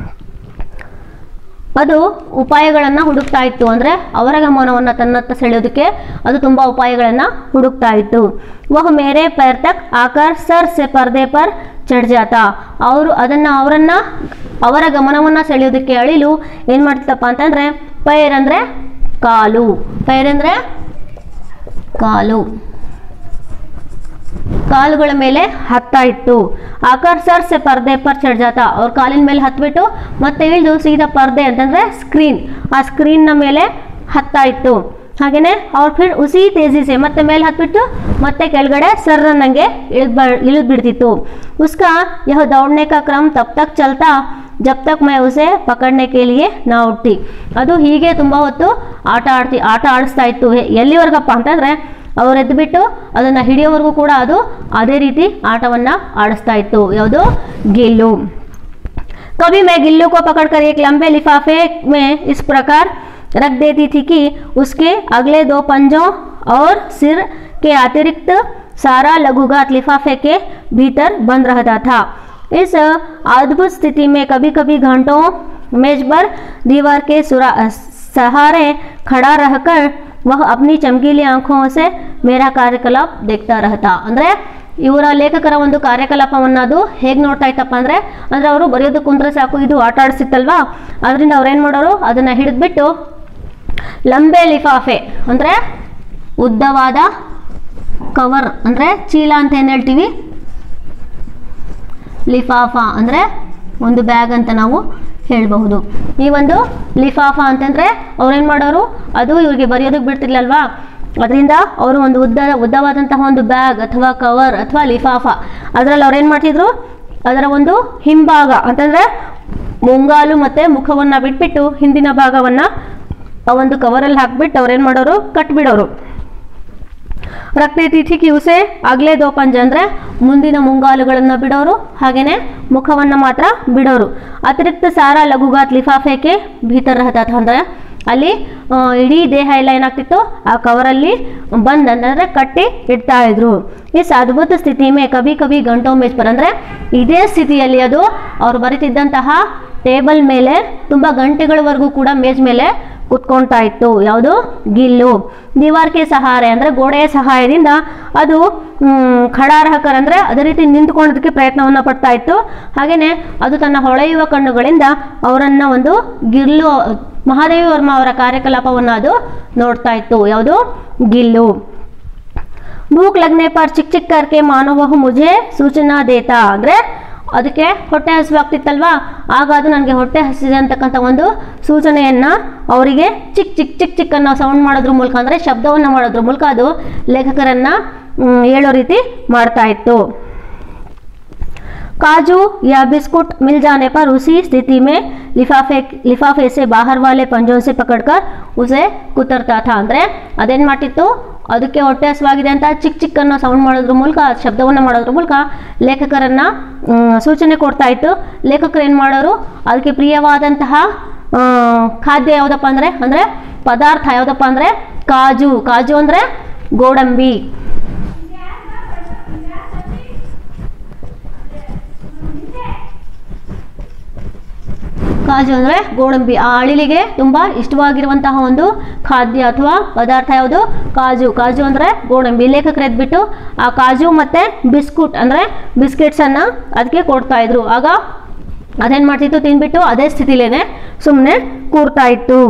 ಅದು ಉಪಾಯಗಳನ್ನು ಹುಡುಕ್ತಾ ಇತ್ತು, ಅಂದರೆ ಅವರ ಗಮನವನ್ನು ತನ್ನತ್ತ ಸೆಳೆಯೋದಕ್ಕೆ ಅದು ತುಂಬ ಉಪಾಯಗಳನ್ನು ಹುಡುಕ್ತಾ ಇತ್ತು. ವಹ ಮೇರೆ ಪೈರ್ ತಕ್ ಆಕರ್ ಸರ್ ಸೆ ಪರ್ದೆ ಪರ್ ಚढ़ ಜಾತಾ. ಅವರು ಅದನ್ನು ಅವರನ್ನು ಅವರ ಗಮನವನ್ನು ಸೆಳೆಯೋದಕ್ಕೆ ಅಳಿಲು ಏನು ಮಾಡ್ತಪ್ಪ ಅಂತಂದರೆ ಪೈರ್ ಅಂದರೆ ಕಾಲು, ಪೈರ್ ಅಂದರೆ ಕಾಲು, ಕಾಲುಗಳ ಮೇಲೆ ಹತ್ತಾ ಇತ್ತು. ಆಕರ್ ಸರ್ ಸೆ ಪರ್ದೆ ಪರ್ ಚढ़ ಜಾತಾ, ಅವ್ರ ಕಾಲಿನ ಮೇಲೆ ಹತ್ಬಿಟ್ಟು ಮತ್ತೆ ಇಳಿದು ಸೀದಾ ಪರ್ದೆ ಅಂತಂದ್ರೆ ಸ್ಕ್ರೀನ್, ಆ ಸ್ಕ್ರೀನ್ನ ಮೇಲೆ ಹತ್ತಾ ಇತ್ತು. ಹಾಗೇನೆ ಅವ್ರ ಫಿರ್ ಉಸಿ ತೇಜಿ ಸೆ ಮತ್ತೆ ಮೇಲೆ ಹತ್ಬಿಟ್ಟು ಮತ್ತೆ ಕೆಳಗಡೆ ಸರ್ರನ್ನಂಗೆ ಇಳಿದ್ ಇಳಿದು ಬಿಡ್ತಿತ್ತು. ಉಸ್ಕಾ ಯಹ ದೌಡ್ನೆ ಕಾ ಕ್ರಮ್ ತಬ್ ತಕ್ ಚಲ್ತಾ ಜಬ್ ತಕ್ ಮೈ ಉಸೆ ಪಕಡ್ನೆ ಕೆ ಲಿಯೆ ನಾ ಉಟ್ಟಿ. ಅದು ಹೀಗೆ ತುಂಬ ಹೊತ್ತು ಆಟ ಆಡ್ತಿ ಆಟ ಆಡಿಸ್ತಾ ಇತ್ತು. ಎಲ್ಲಿವರೆಗಪ್ಪ ಅಂತಂದ್ರೆ ಅವ್ರು ಎದ್ದುಬಿಟ್ಟು ಅದನ್ನು ಹಿಡಿಯೋವರೆಗೂ ಕೂಡ ಅದು ಅದೇ ರೀತಿ ಆಟವನ್ನು ಆಡಿಸ್ತಾ ಇತ್ತು. ಯಾವುದು? ಗಿಲ್ಲು. कभी मैं गिल्लू को पकड़कर एक लंबे लिफाफे में इस प्रकार रख देती थी कि उसके अगले दो पंजों और सिर के अतिरिक्त सारा लघुघात लिफाफे के भीतर बंद रहता था. इस अद्भुत स्थिति में कभी कभी घंटों मेज पर दीवार के सहारे खड़ा रहकर वह अपनी चमकीली आंखों से मेरा कार्यकलाप देखता रहता. ಅಂದರೆ ಇವರ ಲೇಖಕರ ಒಂದು ಕಾರ್ಯಕಲಾಪವನ್ನು ಅದು ಹೇಗೆ ನೋಡ್ತಾ ಇತ್ತಪ್ಪ ಅಂದರೆ ಅಂದರೆ ಅವರು ಬರೆಯೋದು ಕುಂತ್ರೆ ಸಾಕು, ಇದು ಆಟ ಆಡಿಸಿತ್ತಲ್ವಾ, ಅದರಿಂದ ಅವ್ರೇನು ಮಾಡೋರು ಅದನ್ನು ಹಿಡಿದ್ಬಿಟ್ಟು ಲಂಬೆ ಲಿಫಾಫೆ ಅಂದರೆ ಉದ್ದವಾದ ಕವರ್ ಅಂದರೆ ಚೀಲ ಅಂತ ಏನು ಹೇಳ್ತೀವಿ, ಲಿಫಾಫಾ ಅಂದರೆ ಒಂದು ಬ್ಯಾಗ್ ಅಂತ ನಾವು ಹೇಳಬಹುದು. ಈ ಒಂದು ಲಿಫಾಫಾ ಅಂತಂದರೆ ಅವ್ರೇನು ಮಾಡೋರು ಅದು ಇವ್ರಿಗೆ ಬರೆಯೋದಕ್ಕೆ ಬಿಡ್ತಿರ್ಲಲ್ವಾ, ಅದರಿಂದ ಅವರು ಒಂದು ಉದ್ದ ಉದ್ದವಾದಂತಹ ಒಂದು ಬ್ಯಾಗ್ ಅಥವಾ ಕವರ್ ಅಥವಾ ಲಿಫಾಫಾ ಅದರಲ್ಲಿ ಅವ್ರೇನು ಮಾಡ್ತಿದ್ರು, ಅದರ ಒಂದು ಹಿಂಭಾಗ ಅಂತಂದರೆ ಮುಂಗಾಲು ಮತ್ತು ಮುಖವನ್ನು ಬಿಟ್ಬಿಟ್ಟು ಹಿಂದಿನ ಭಾಗವನ್ನು ಆ ಒಂದು ಕವರಲ್ಲಿ ಹಾಕ್ಬಿಟ್ಟು ಅವ್ರೇನು ಮಾಡೋರು ಕಟ್ಬಿಡೋರು. ರಕ್ತ ತಿಥಿಕಿ ಉಸೆ ಆಗ್ಲೇ ದೋ ಪಂಜ ಅಂದರೆ ಮುಂದಿನ ಮುಂಗಾಲುಗಳನ್ನು ಬಿಡೋರು, ಹಾಗೆಯೇ ಮುಖವನ್ನು ಮಾತ್ರ ಬಿಡೋರು. ಅತಿರಿಕ್ತ ಸಾರ ಲಘುಗಾತ್ ಲಿಫಾಫೆಗೆ ಭೀತರ ರಹತಾ ಅಂದರೆ ಅಲ್ಲಿ ಇಡೀ ದೇಹ ಎಲ್ಲ ಏನಾಗ್ತಿತ್ತು ಆ ಕವರಲ್ಲಿ ಬಂದ್ ಅಂತಂದರೆ ಕಟ್ಟಿ ಇಡ್ತಾ ಇದ್ರು. ಈ ಅದ್ಭುತ ಸ್ಥಿತಿ ಮೇ ಕಭಿ ಕಭಿ ಗಂಟೋ ಮೇಜ್ ಪರ್ ಅಂದರೆ ಇದೇ ಸ್ಥಿತಿಯಲ್ಲಿ ಅದು ಅವ್ರು ಬರೀತಿದ್ದಂತಹ ಟೇಬಲ್ ಮೇಲೆ ತುಂಬ ಗಂಟೆಗಳವರೆಗೂ ಕೂಡ ಮೇಜ್ ಮೇಲೆ ಕುತ್ಕೊಳ್ತಾ ಇತ್ತು. ಯಾವುದು? ಗಿಲ್ಲು. ದಿವಾರ್ಕೆ ಸಹಾರೆ ಅಂದರೆ ಗೋಡೆಯ ಸಹಾಯದಿಂದ ಅದು ಖಡಾರಹಕರ್ ಅಂದರೆ ಅದೇ ರೀತಿ ನಿಂತ್ಕೊಳ್ಳೋದಕ್ಕೆ ಪ್ರಯತ್ನವನ್ನು ಪಡ್ತಾ ಇತ್ತು. ಹಾಗೆಯೇ ಅದು ತನ್ನ ಹೊಳೆಯುವ ಕಣ್ಣುಗಳಿಂದ ಅವರನ್ನು ಒಂದು ಗಿಲ್ಲು ಮಹಾದೇವಿ ವರ್ಮ ಅವರ ಕಾರ್ಯಕಲಾಪವನ್ನು ಅದು ನೋಡ್ತಾ ಇತ್ತು. ಯಾವುದು? ಗಿಲ್ಲು. ಭೂಕ್ ಲಗ್ನೆ ಪರ್ ಚಿಕ್ ಚಿಕ್ ಕರ್ಕೆ ಮಾನವಹು ಮುಜೆ ಸೂಚನಾ ದೇತಾ ಅಂದರೆ ಅದಕ್ಕೆ ಹೊಟ್ಟೆ ಹಸಿವಾಗ್ತಿತ್ತಲ್ವಾ, ಆಗ ಅದು ನನಗೆ ಹೊಟ್ಟೆ ಹಸಿದೆ ಅಂತಕ್ಕಂಥ ಒಂದು ಸೂಚನೆಯನ್ನು ಅವರಿಗೆ ಚಿಕ್ ಚಿಕ್ ಚಿಕ್ ಚಿಕ್ ಅನ್ನೋ ಸೌಂಡ್ ಮಾಡೋದ್ರ ಮೂಲಕ ಅಂದರೆ ಶಬ್ದವನ್ನು ಮಾಡೋದ್ರ ಮೂಲಕ ಅದು ಲೇಖಕರನ್ನು ಹೇಳೋ ರೀತಿ ಮಾಡ್ತಾ ಇತ್ತು. काजू या बिस्कुट मिल जाने पर उसी स्थिति में लिफाफे लिफाफे से बाहर वाले पंजों से पकड़कर उसे कुतरता था ಅಂದರೆ ಅದೇನು ಮಾಡ್ತಿತ್ತು, ಅದಕ್ಕೆ ಹೊಟ್ಟೆ ಹಸಿವಾಗಿದೆ ಅಂತ ಚಿಕ್ಕ ಚಿಕ್ಕ ಅನ್ನೋ ಸೌಂಡ್ ಮಾಡೋದ್ರ ಮೂಲಕ ಶಬ್ದವನ್ನು ಮಾಡೋದ್ರ ಮೂಲಕ ಲೇಖಕರನ್ನು ಸೂಚನೆ ಕೊಡ್ತಾ ಇತ್ತು. ಲೇಖಕರು ಏನು ಮಾಡೋರು ಅದಕ್ಕೆ ಪ್ರಿಯವಾದಂತಹ ಖಾದ್ಯ ಯಾವುದಪ್ಪ ಅಂದರೆ ಅಂದರೆ ಪದಾರ್ಥ ಯಾವುದಪ್ಪ ಅಂದರೆ ಕಾಜು. ಕಾಜು ಅಂದರೆ ಗೋಡಂಬಿ. ಕಾಜು ಅಂದರೆ ಗೋಡಂಬಿ. ಆ ಅಳಿಲಿಗೆ ತುಂಬ ಇಷ್ಟವಾಗಿರುವಂತಹ ಒಂದು ಖಾದ್ಯ ಅಥವಾ ಪದಾರ್ಥ ಯಾವುದು? ಕಾಜು. ಕಾಜು ಅಂದರೆ ಗೋಡಂಬಿ. ಲೇಖಕರು ಎದ್ಬಿಟ್ಟು ಆ ಕಾಜು ಮತ್ತು ಬಿಸ್ಕುಟ್ ಅಂದರೆ ಬಿಸ್ಕೆಟ್ಸನ್ನು ಅದಕ್ಕೆ ಕೊಡ್ತಾ ಇದ್ರು. ಆಗ ಅದೇನು ಮಾಡ್ತಿತ್ತು, ತಿಂದ್ಬಿಟ್ಟು ಅದೇ ಸ್ಥಿತಿಲೇನೆ ಸುಮ್ಮನೆ ಕೂರ್ತಾ ಇತ್ತು.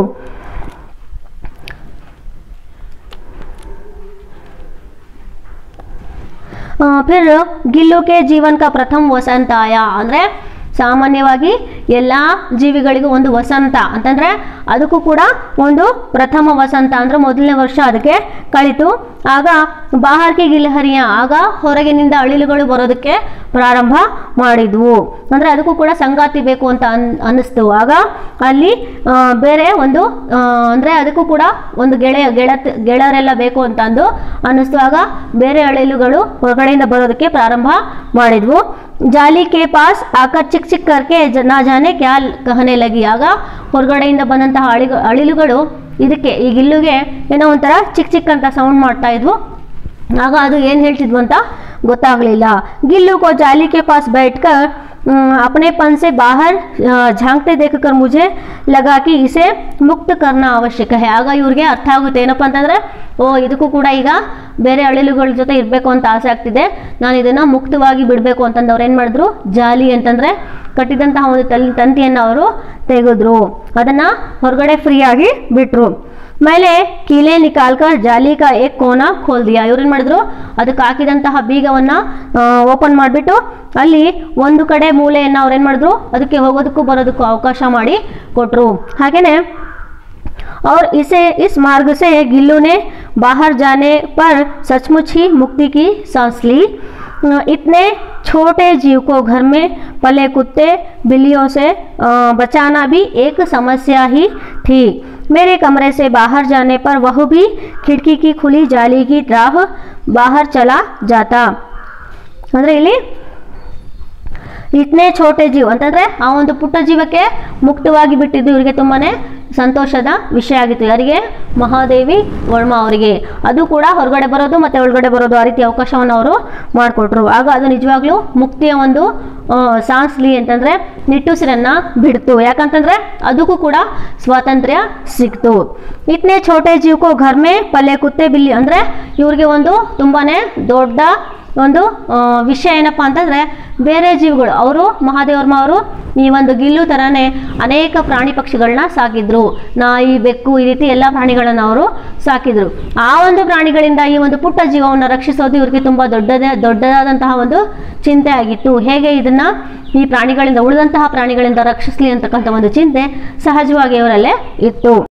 ಫಿರ್ ಗಿಲ್ಲು ಕೆ ಜೀವನ್ ಕಾ ಪ್ರಥಮ ವಸಂತ ಆಯಾ ಅಂದರೆ ಸಾಮಾನ್ಯವಾಗಿ ಎಲ್ಲ ಜೀವಿಗಳಿಗೂ ಒಂದು ವಸಂತ ಅಂತಂದರೆ ಅದಕ್ಕೂ ಕೂಡ ಒಂದು ಪ್ರಥಮ ವಸಂತ ಅಂದರೆ ಮೊದಲನೇ ವರ್ಷ ಅದಕ್ಕೆ ಕಳಿತು. ಆಗ ಬಾಹರ್ಗೆ ಗಿಲ್ಹರಿಯ ಆಗ ಹೊರಗಿನಿಂದ ಅಳಿಲುಗಳು ಬರೋದಕ್ಕೆ ಪ್ರಾರಂಭ ಮಾಡಿದ್ವು. ಅಂದರೆ ಅದಕ್ಕೂ ಕೂಡ ಸಂಗಾತಿ ಬೇಕು ಅಂತ ಅನ್ ಅನ್ನಿಸ್ತು. ಆಗ ಅಲ್ಲಿ ಆ, ಬೇರೆ ಒಂದು ಆ, ಅಂದರೆ ಅದಕ್ಕೂ ಕೂಡ ಒಂದು ಗೆಳೆಯ ಗೆಳತ್ ಗೆಳೆಯರೆಲ್ಲ ಬೇಕು ಅಂತ ಅಂದು ಅನ್ನಿಸ್ತು. ಆಗ ಬೇರೆ ಅಳಿಲುಗಳು ಹೊರಗಡೆಯಿಂದ ಬರೋದಕ್ಕೆ ಪ್ರಾರಂಭ ಮಾಡಿದ್ವು. ಜಾಲಿ ಕೆ ಪಾಸ್ ಆಕರ್ ಚಿಕ್ ಚಿಕ್ ಕರ್ಕೆ ನಾ ಜಾನೆ ಕ್ಯಾ ಕಹನೆ ಲಗಿ. ಆಗ ಹೊರಗಡೆಯಿಂದ ಬಂದಂತಹ ಅಳಿ ಅಳಿಲುಗಳು ಇದಕ್ಕೆ ಈ ಗಿಲ್ಲುಗೆ ಏನೋ ಒಂಥರ ಚಿಕ್ ಚಿಕ್ ಅಂತ ಸೌಂಡ್ ಮಾಡ್ತಾ ಇದ್ವು. ಆಗ ಅದು ಏನು ಹೇಳ್ತಿದ್ವು ಅಂತ ಗೊತ್ತಾಗಲಿಲ್ಲ. ಗಿಲ್ಲು ಕೋ ಜಾಲಿ ಕೆ ಪಾಸ್ बैठकर अपनेपन से बाहर झांकते देखकर मुझे लगा कि इसे ಮುಕ್ತ ಕರ್ನ ಅವಶ್ಯಕ ಹೇ. ಆಗ ಇವ್ರಿಗೆ ಅರ್ಥ ಆಗುತ್ತೆ ಏನಪ್ಪ ಅಂತಂದರೆ, ಓ ಇದಕ್ಕೂ ಕೂಡ ಈಗ ಬೇರೆ ಅಳಿಲುಗಳ ಜೊತೆ ಇರಬೇಕು ಅಂತ ಆಸೆ ಆಗ್ತಿದೆ, ನಾನು ಇದನ್ನು ಮುಕ್ತವಾಗಿ ಬಿಡಬೇಕು ಅಂತಂದು ಅವ್ರು ಏನು ಮಾಡಿದ್ರು, ಜಾಲಿ ಅಂತಂದರೆ ಕಟ್ಟಿದಂತಹ ಒಂದು ತಲ್ ತಂತಿಯನ್ನು ಅವರು ತೆಗೆದ್ರು, ಅದನ್ನು ಹೊರಗಡೆ ಫ್ರೀಯಾಗಿ ಬಿಟ್ಟರು. ಮೇಲೆ ಕೀಲೆ ನಿಕಾಲ್ಕರ್ ಜಾಲಿ ಕಾ ಏಕ್ ಕೋನ ಖೋಲ್ ದಿಯಾ. ಇವ್ರೇನು ಮಾಡಿದ್ರು, ಅದಕ್ಕೆ ಹಾಕಿದಂತಹ ಬೀಗವನ್ನು ಓಪನ್ ಮಾಡಿಬಿಟ್ಟು ಅಲ್ಲಿ ಒಂದು ಕಡೆ ಮೂಲೆಯನ್ನು ಅವ್ರೇನು ಮಾಡಿದ್ರು, ಅದಕ್ಕೆ ಹೋಗೋದಕ್ಕೂ ಬರೋದಕ್ಕೂ ಅವಕಾಶ ಮಾಡಿ ಕೊಟ್ಟರು. ಹಾಗೆಯೇ और इसे इस मार्ग से गिल्लू ने बाहर जाने पर सचमुच ही मुक्ति की सांस ली. इतने छोटे जीव को घर में पले कुत्ते बिल्लियों से बचाना भी एक समस्या ही थी. मेरे कमरे से बाहर जाने पर वह भी खिड़की की खुली जाली की राह बाहर चला जाता. ಅಂದರೆ ಇಲ್ಲಿ ಇತನೇ ಛೋಟೆ ಜೀವ ಅಂತಂದರೆ ಆ ಒಂದು ಪುಟ್ಟ ಜೀವಕ್ಕೆ ಮುಕ್ತವಾಗಿ ಬಿಟ್ಟಿದ್ದು ಇವರಿಗೆ ತುಂಬಾ ಸಂತೋಷದ ವಿಷಯ ಆಗಿತ್ತು. ಯಾರಿಗೆ? ಮಹಾದೇವಿ ವರ್ಮಾ ಅವರಿಗೆ. ಅದು ಕೂಡ ಹೊರಗಡೆ ಬರೋದು ಮತ್ತು ಒಳಗಡೆ ಬರೋದು ಆ ರೀತಿ ಅವಕಾಶವನ್ನು ಅವರು ಮಾಡಿಕೊಟ್ರು. ಆಗ ಅದು ನಿಜವಾಗ್ಲೂ ಮುಕ್ತಿಯ ಒಂದು ಸಾನ್ಸ್ಲಿ ಅಂತಂದರೆ ನಿಟ್ಟುಸಿರನ್ನು ಬಿಡ್ತು. ಯಾಕಂತಂದರೆ ಅದಕ್ಕೂ ಕೂಡ ಸ್ವಾತಂತ್ರ್ಯ ಸಿಕ್ತು. ಇತನೇ ಛೋಟೆ ಜೀವಕ್ಕೂ ಘರ್ಮೆ ಪಲ್ಲೆ ಕುತ್ತೆ ಬಿಲ್ಲಿ ಅಂದರೆ ಇವ್ರಿಗೆ ಒಂದು ತುಂಬಾ ದೊಡ್ಡ ಒಂದು ವಿಷಯ ಏನಪ್ಪ ಅಂತಂದರೆ, ಬೇರೆ ಜೀವಿಗಳು ಅವರು ಮಹಾದೇವರ್ಮ ಅವರು ಈ ಒಂದು ಗಿಲ್ಲು ಥರನೇ ಅನೇಕ ಪ್ರಾಣಿ ಪಕ್ಷಿಗಳನ್ನ ಸಾಕಿದ್ರು. ನಾಯಿ, ಬೆಕ್ಕು ಈ ರೀತಿ ಎಲ್ಲ ಪ್ರಾಣಿಗಳನ್ನು ಅವರು ಸಾಕಿದ್ರು. ಆ ಒಂದು ಪ್ರಾಣಿಗಳಿಂದ ಈ ಒಂದು ಪುಟ್ಟ ಜೀವವನ್ನು ರಕ್ಷಿಸೋದು ಇವರಿಗೆ ತುಂಬ ದೊಡ್ಡದೇ ದೊಡ್ಡದಾದಂತಹ ಒಂದು ಚಿಂತೆ ಆಗಿತ್ತು. ಹೇಗೆ ಇದನ್ನು ಈ ಪ್ರಾಣಿಗಳಿಂದ ಉಳಿದಂತಹ ಪ್ರಾಣಿಗಳಿಂದ ರಕ್ಷಿಸಲಿ ಅಂತಕ್ಕಂಥ ಒಂದು ಚಿಂತೆ ಸಹಜವಾಗಿ ಇವರಲ್ಲೇ ಇತ್ತು.